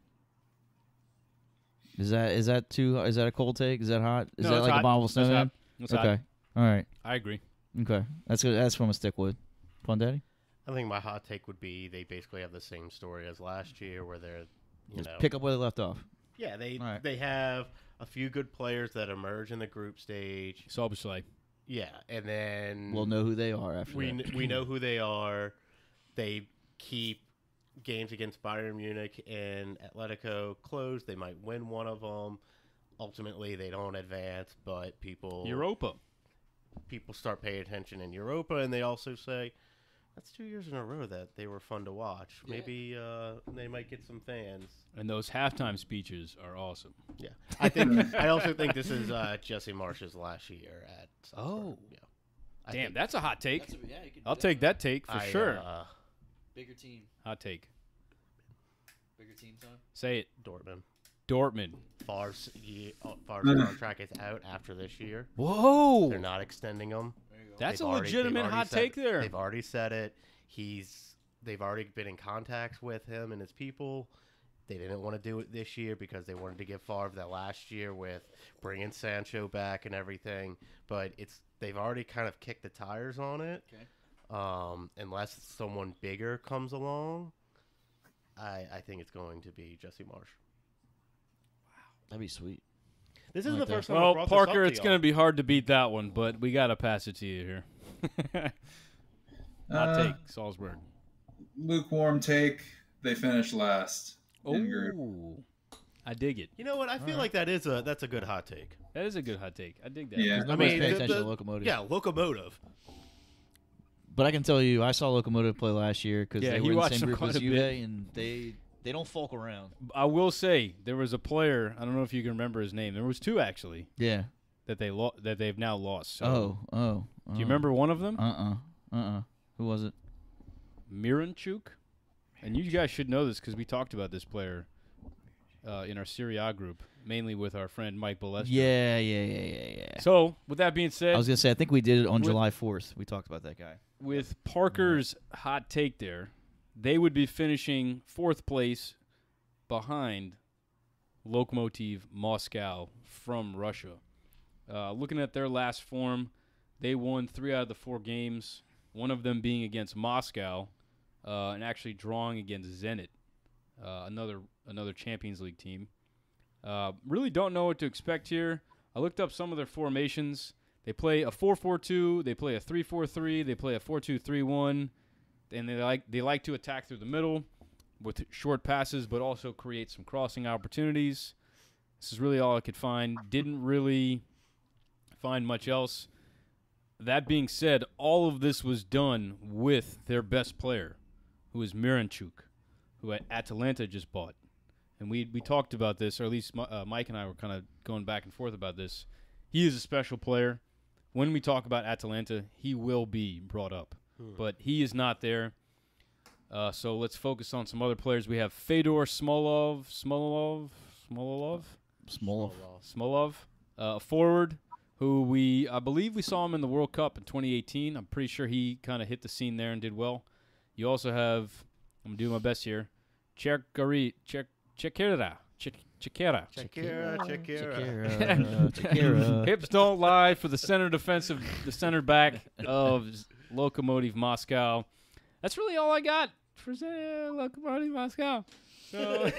Is that is that too? Is that a cold take? Is that hot? Is No, that it's like hot. a Bible That's snowman? hot. That's hot. Okay. All right. I agree. Okay. That's good. That's what I'm gonna stick with. Fun Daddy. I think my hot take would be they basically have the same story as last year, where they're, you Just know, pick up where they left off. yeah, they All right. they have a few good players that emerge in the group stage. Salzburg. Yeah, and then We'll know who they are after we that. kn- we know who they are. They keep games against Bayern Munich and Atletico close. They might win one of them. Ultimately, they don't advance, but people Europa. people start paying attention in Europa, and they also say that's two years in a row that they were fun to watch. Yeah. Maybe uh, they might get some fans. And those halftime speeches are awesome. Yeah, I think. I also think this is uh, Jesse Marsh's last year at. Salzburg. Oh. yeah. I Damn, think that's a hot take. That's a- yeah, you could do I'll that. take that take for I, sure. Uh, Bigger team. Hot take. Bigger team time. Say it. Dortmund. Dortmund. Favre's, ye- uh, Favre's contract is out after this year. Whoa. They're not extending him. That's They've a already- they've legitimate already hot said- take there. They've already said it. He's. They've already been in contact with him and his people. They didn't want to do it this year because they wanted to give Favre that last year with bringing Sancho back and everything. But it's they've already kind of kicked the tires on it. Okay. Um, unless someone bigger comes along, I I think it's going to be Jesse Marsh. That'd be sweet. This I isn't like the that. first time I Well, brought Parker, this up it's to going to y'all. be hard to beat that one, but we got to pass it to you here. Hot Uh, take, Salzburg. Lukewarm take. They finished last. in group. Oh, I dig it. You know what? I feel like that is a that's a good hot take. That is a good hot take. I dig that. Yeah. 'Cause I nobody's mean, paying the- attention the- to Lokomotiv. Yeah, Lokomotiv. But I can tell you, I saw Lokomotiv play last year because Yeah, they he were in the watched same them group quite as a Juve, bit. and they they don't folk around. I will say there was a player. I don't know if you can remember his name. There was two actually Yeah. that they lo- that they've now lost. So, Oh, oh. do you remember one of them? Uh uh. Uh uh. Who was it? Miranchuk. And you guys should know this because we talked about this player uh, in our Serie A group, mainly with our friend Mike Balestra. Yeah, yeah, yeah, yeah, yeah. So, with that being said, I was gonna say I think we did it on With- July fourth. We talked about that guy. with Parker's hot take there, they would be finishing fourth place behind Lokomotiv Moscow from Russia. Uh, looking at their last form, they won three out of the four games, one of them being against Moscow, uh, and actually drawing against Zenit, uh, another another Champions League team. Uh, really don't know what to expect here. I looked up some of their formations. They play a four four two, they play a three four three, they play a four two three one, and they like they like to attack through the middle with short passes, but also create some crossing opportunities. This is really all I could find. Didn't really find much else. That being said, all of this was done with their best player, who is Miranchuk, who Atalanta just bought. And we we talked about this, or at least uh, Mike and I were kind of going back and forth about this. He is a special player. When we talk about Atalanta, he will be brought up. Hmm. But he is not there. Uh, so let's focus on some other players. We have Fedor Smolov, Smolov, Smolov, Smolov. Smolov, uh, a forward who we, I believe we saw him in the World Cup in twenty eighteen. I'm pretty sure he kind of hit the scene there and did well. You also have, I'm doing my best here, Cherkari, Cher, Chekera, Cher, Chekera. Shakira, Shakira. Shakira. Shakira. Hips don't lie for the center defensive, the center back of Lokomotiv Moscow. That's really all I got for Lokomotiv Moscow. So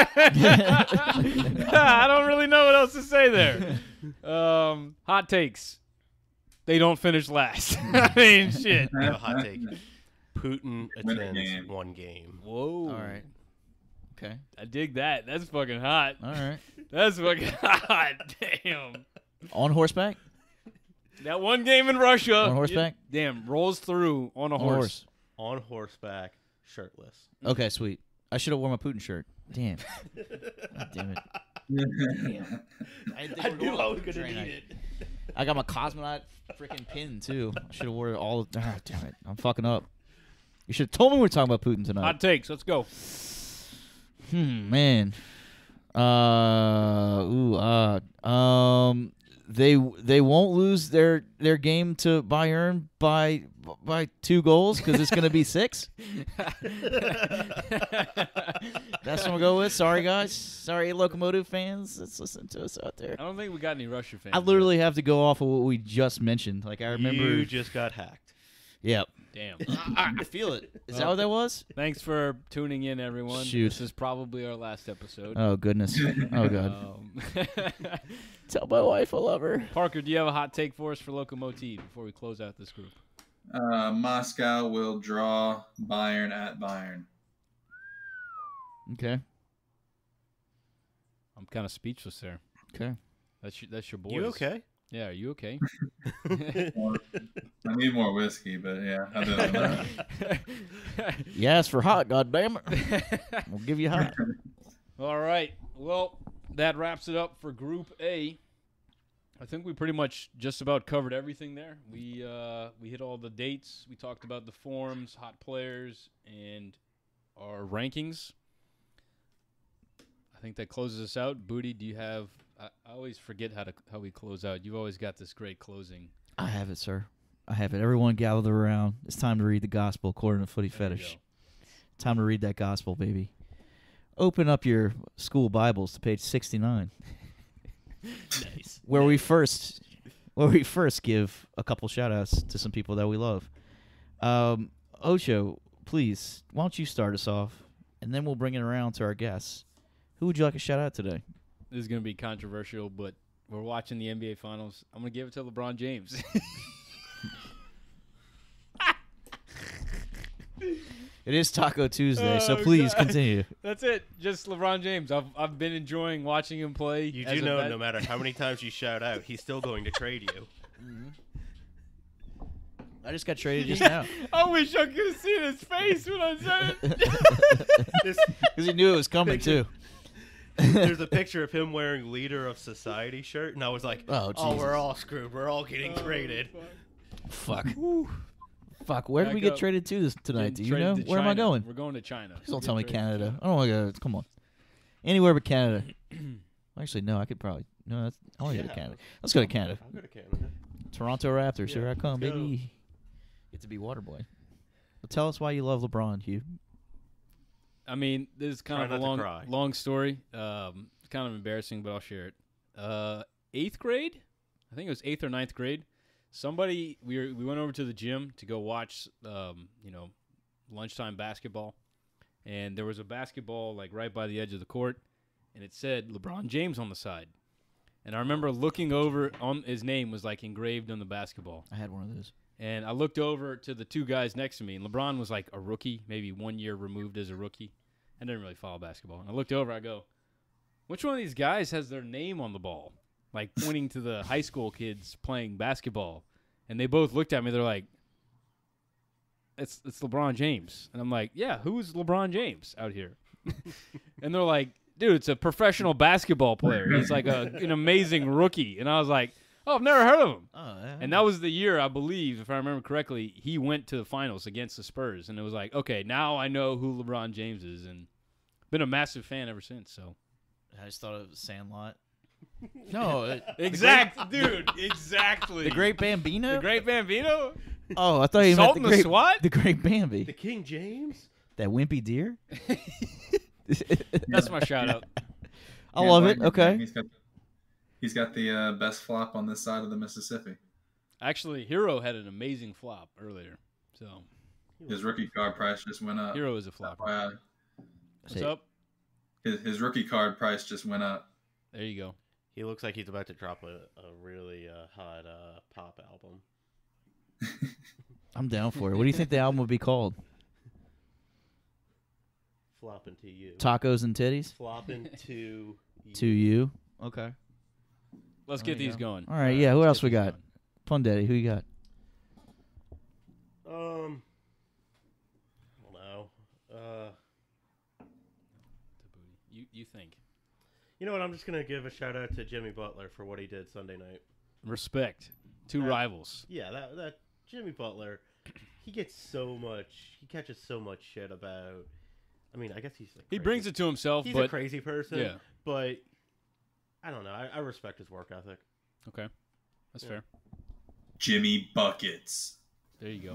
I don't really know what else to say there. Um, hot takes. They don't finish last. I mean, shit. I have a hot take. Putin Win a attends game. one game. Whoa. All right. Okay. I dig that. That's fucking hot. All right. That's fucking hot. Damn. On horseback? That one game in Russia. On horseback? you- damn, rolls through on a On horse. horse. On horseback, shirtless. Okay, sweet. I should have worn my Putin shirt. Damn. God damn it. I, I knew I was gonna need it. I got my cosmonaut freaking pin too. I should have wore it all. Ah, damn it! I'm fucking up. You should have told me we were talking about Putin tonight. Hot takes. Let's go. Hmm, man. Uh, ooh, uh, um, they they won't lose their, their game to Bayern by by two goals because it's going to be six. That's what we'll go with. Sorry, guys. Sorry, Lokomotiv fans. Let's listen to us out there. I don't think we got any Russia fans. I literally have to go off of what we just mentioned. Like I remember. You just got hacked. Yep. Damn. I, I feel it. Is that Well, what that was? Thanks for tuning in, everyone. Shoot. This is probably our last episode. Oh goodness. Oh god. Um, Tell my wife I love her. Parker, do you have a hot take for us for Lokomotiv before we close out this group? Uh, Moscow will draw Bayern at Bayern. Okay. I'm kind of speechless there. Okay. That's your, that's your boys. You okay? Yeah, are you okay? Well, I need more whiskey, but yeah, other than that. You asked for hot, goddammit. We'll give you hot. All right. Well, that wraps it up for Group A. I think we pretty much just about covered everything there. We uh, we hit all the dates. We talked about the forms, hot players, and our rankings. I think that closes us out. Booty, do you have? I, I always forget how to how we close out. You've always got this great closing. I have it, sir. I have it. Everyone gather around. It's time to read the gospel according to Footy There you Fetish. go. Time to read that gospel, baby. Open up your school Bibles to page sixty-nine. Nice. Where we first where we first give a couple shout outs to some people that we love. Um, Ocho, please, why don't you start us off and then we'll bring it around to our guests. Who would you like to shout out today? This is going to be controversial, but we're watching the N B A Finals. I'm going to give it to LeBron James. It is Taco Tuesday, so Oh, please God. continue. That's it. Just LeBron James. I've I've been enjoying watching him play. You as do a know vet. no matter how many times you shout out, he's still going to trade you. I just got traded just now. I wish I could have seen his face when I said it. This, Because he knew it was coming, too. there's a picture of him wearing Leader of Society shirt, and I was like, Oh, oh, Jesus. we're all screwed. We're all getting Oh, traded. Fuck. Fuck, where did Back we get up. traded to this tonight? Do you Traded know? to Where am I China. going? We're going to China. Please don't Get tell me traded to Canada. China. I don't want to go. Come on. Anywhere but Canada. Actually, no, I could probably. No, that's, I want to go to Yeah. Canada. Let's go to Canada. I'll go to Canada. Toronto Raptors. Yeah, Here I come, let's go. baby. Get to be water boy. Well, tell us why you love LeBron, Hugh. I mean, this is kind Try of a not to long, cry. long story. Um, it's kind of embarrassing, but I'll share it. Uh, eighth grade, I think it was eighth or ninth grade. Somebody we were, we went over to the gym to go watch, um, you know, lunchtime basketball, and there was a basketball like right by the edge of the court, and it said LeBron James on the side. And I remember looking over on his name was like engraved on the basketball. I had one of those. And I looked over to the two guys next to me, and LeBron was like a rookie, maybe one year removed as a rookie. I didn't really follow basketball. And I looked over, I go, which one of these guys has their name on the ball? Like pointing to the high school kids playing basketball. And they both looked at me, they're like, it's it's LeBron James. And I'm like, yeah, who's LeBron James out here? And they're like, dude, it's a professional basketball player. He's like a, an amazing rookie. And I was like, oh, I've never heard of him. Oh, yeah. And that was the year, I believe, if I remember correctly, he went to the finals against the Spurs. And it was like, okay, now I know who LeBron James is. And been a massive fan ever since. So I just thought it was Sandlot. No, it, exact, dude, exactly. the Great Bambino. the Great Bambino, Oh, I thought you Salt meant and the the Great SWAT? The Great Bambi. The King James? That wimpy deer. That's my shout out. I Yeah, love like, it. Okay. He's got, he's got the uh, best flop on this side of the Mississippi. Actually, Hero had an amazing flop earlier. So His rookie card price just went up. Hero is a flopper. Wow. What's Say- up? His, his rookie card price just went up. There you go. He looks like he's about to drop a, a really uh, hot uh, pop album. I'm down for it. What do you think the album would be called? Flopping to you. Tacos and titties Flopping to you. to you. Okay. Let's There get you these go. going. All right. Yeah. Who let's else get we these got? Pun Daddy. Who you got? Um, I don't know. Uh, going. You you think? you know what? I'm just gonna give a shout out to Jimmy Butler for what he did Sunday night. Respect. Two Uh, rivals. Yeah, that that Jimmy Butler, he gets so much. He catches so much shit about. I mean, I guess he's. A He crazy, brings it to himself, He's but a crazy person. yeah. But I don't know. I, I respect his work ethic. okay. That's Yeah. fair. Jimmy Buckets. There you go.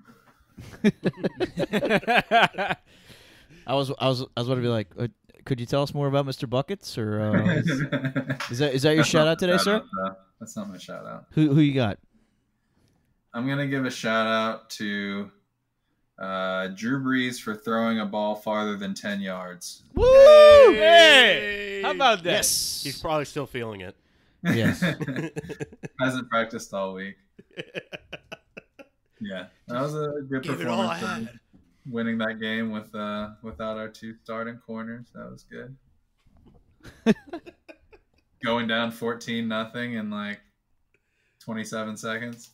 I was I was I was going to be like, uh, could you tell us more about Mister Buckets, or uh, is, is that is that your That's shout not out today, my sir? shout-out, though. That's not my shout out. Who who you got? I'm gonna give a shout out to uh, Drew Brees for throwing a ball farther than ten yards. Woo! Hey! How about that? Yes. He's probably still feeling it. Yes. Hasn't practiced all week. Yeah, that was a good Give it all I performance. had. Winning that game with uh, without our two starting corners, that was good. Going down fourteen nothing in like twenty-seven seconds.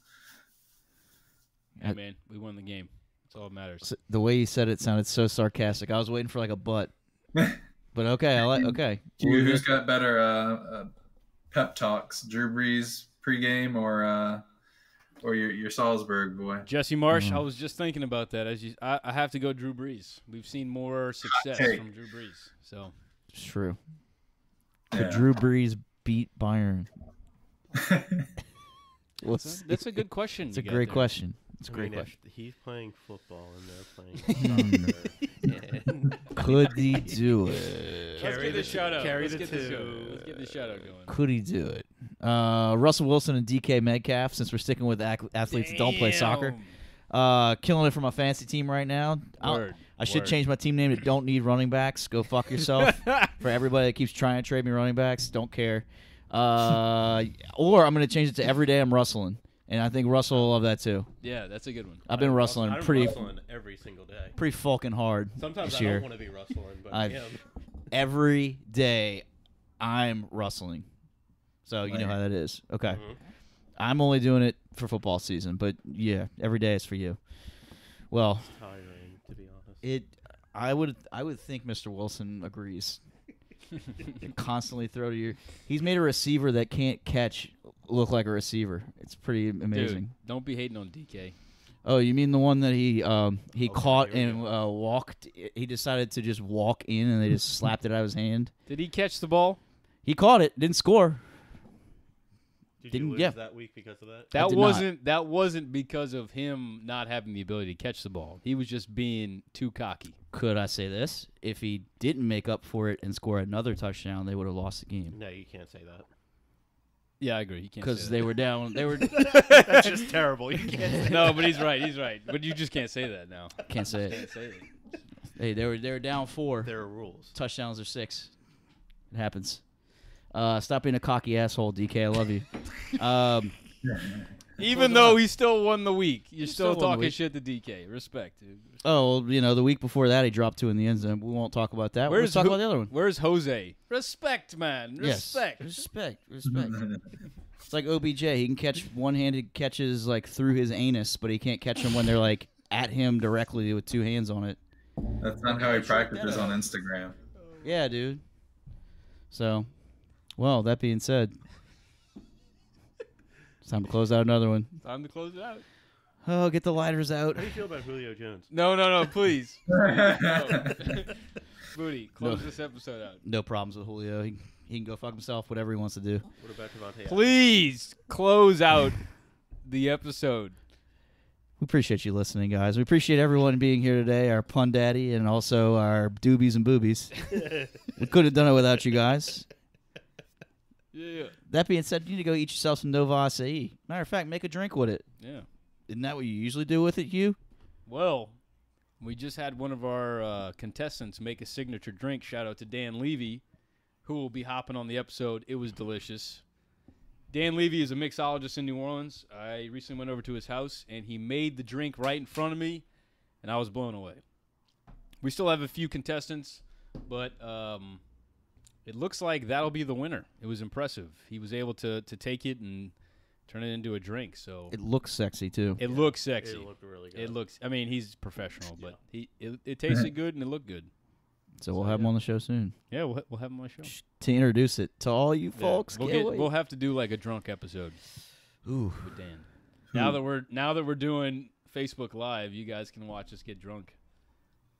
Hey, man, we won the game. That's all that matters. S- The way you said it sounded so sarcastic. I was waiting for like a butt. But okay, I like okay. Who- Who's got better uh, uh, pep talks, Drew Brees pregame or uh, or your your Salzburg boy? Jesse Marsh, Mhm. I was just thinking about that. As you, I, I have to go Drew Brees. We've seen more success take. from Drew Brees. So It's true. Could Yeah. Drew Brees beat Bayern? that's What's a, that's a good question. It's a you got great there. question. It's a I great mean, question. if he's playing football and they're playing soccer, and Could he do it? Let's Carry get the this shout out. carry Let's the get this two. show. Let's get this shout out going. Could he do it? Uh, Russell Wilson and D K Metcalf, since we're sticking with ac- athletes that don't play soccer. Damn. Uh, killing it for my fantasy team right now. I'll- Word. I should Word. change my team name to Don't Need Running Backs. Go fuck yourself. For everybody that keeps trying to trade me running backs, don't care. Uh, or I'm going to change it to Every Day I'm Rustling. And I think Russell will love that too. Yeah, that's a good one. I've been I'm rustling I'm pretty rustling every single day. pretty fucking hard Sometimes this I year. don't want to be rustling, but I've- yeah. Every day I'm rustling. So you know how that is. Okay. Mhm. I'm only doing it for football season, but yeah, every day is for you. Well, It's tiring, to be honest. it I would I would think Mister Wilson agrees. You constantly throw to your he's made a receiver that can't catch look like a receiver. It's pretty amazing. Dude, don't be hating on D K. Oh, you mean the one that he um he Okay, caught here we and uh, walked he decided to just walk in and they just slapped it out of his hand. Did he catch the ball? He caught it, didn't score. Did didn't- you lose yeah. that week because of that? That did not. wasn't that wasn't because of him not having the ability to catch the ball. He was just being too cocky. Could I say this? If he didn't make up for it and score another touchdown, they would have lost the game. No, you can't say that. Yeah, I agree. He can't Because say they that. were down. They were That's just terrible. You can't say No, but he's right. He's right. But you just can't say that now. can't say it. Can't say it. Hey, they were they were down four. there are rules. Touchdowns are six. It happens. Uh, stop being a cocky asshole, D K. I love you. Um, Even though he still won the week, you're still still, won the talking week. shit to D K. Respect, dude. oh, well, you know, the week before that, he dropped two in the end zone. We won't talk about that. We'll Where's talk Ho- about the other one. Where's Jose? Respect, man. Respect. Yes. Respect. Respect. It's like O B J. He can catch one-handed catches like through his anus, but he can't catch them when they're like at him directly with two hands on it. That's not how he practices on Instagram. Yeah, dude. So, well, that being said, it's time to close out another one. Time to close it out. Oh, get the lighters out. How do you feel about Julio Jones? No, no, no, please. yeah, Booty, close No. this episode out. No problems with Julio. He, he can go fuck himself, whatever he wants to do. What about Devontae? Adams? Please close out the episode. We appreciate you listening, guys. We appreciate everyone being here today, our pun daddy, and also our doobies and boobies. We couldn't have done it without you guys. Yeah, That being said, you need to go eat yourself some Nova Acai. Matter of fact, make a drink with it. yeah. Isn't that what you usually do with it, you? Well, we just had one of our uh, contestants make a signature drink. Shout out to Dan Levy, who will be hopping on the episode. It was delicious. Dan Levy is a mixologist in New Orleans. I recently went over to his house, and he made the drink right in front of me, and I was blown away. We still have a few contestants, but um, it looks like that'll be the winner. It was impressive. He was able to to take it and turn it into a drink. So It looks sexy, too. it looks sexy. It looked really good. It looks. I mean, he's professional, but he it, it tasted good and it looked good. So we'll So, have him yeah. on the show soon. Yeah, we'll ha- we'll have him on the show. To introduce it to all you Yeah. folks. We'll Can't get. wait. We'll have to do like a drunk episode Ooh. with Dan. Now that we're now that we're doing Facebook Live, you guys can watch us get drunk.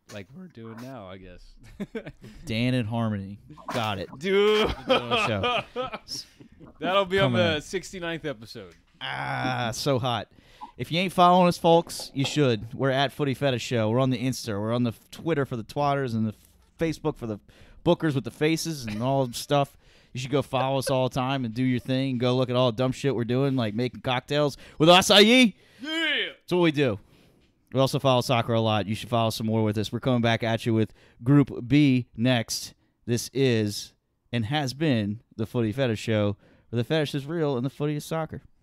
like we're doing now, I guess. Dan and Harmony. Got it. Dude. Show. That'll be on Coming the in. sixty-ninth episode. Ah, so hot. If you ain't following us, folks, you should. We're at Footy Fetish Show. We're on the Insta. We're on the Twitter for the twatters and the Facebook for the bookers with the faces and all the stuff. You should go follow us all the time and do your thing. Go look at all the dumb shit we're doing, like making cocktails with acai. Yeah. That's what we do. We also follow soccer a lot. You should follow some more with us. We're coming back at you with Group B next. This is and has been the Footy Fetish Show, where the fetish is real and the footy is soccer.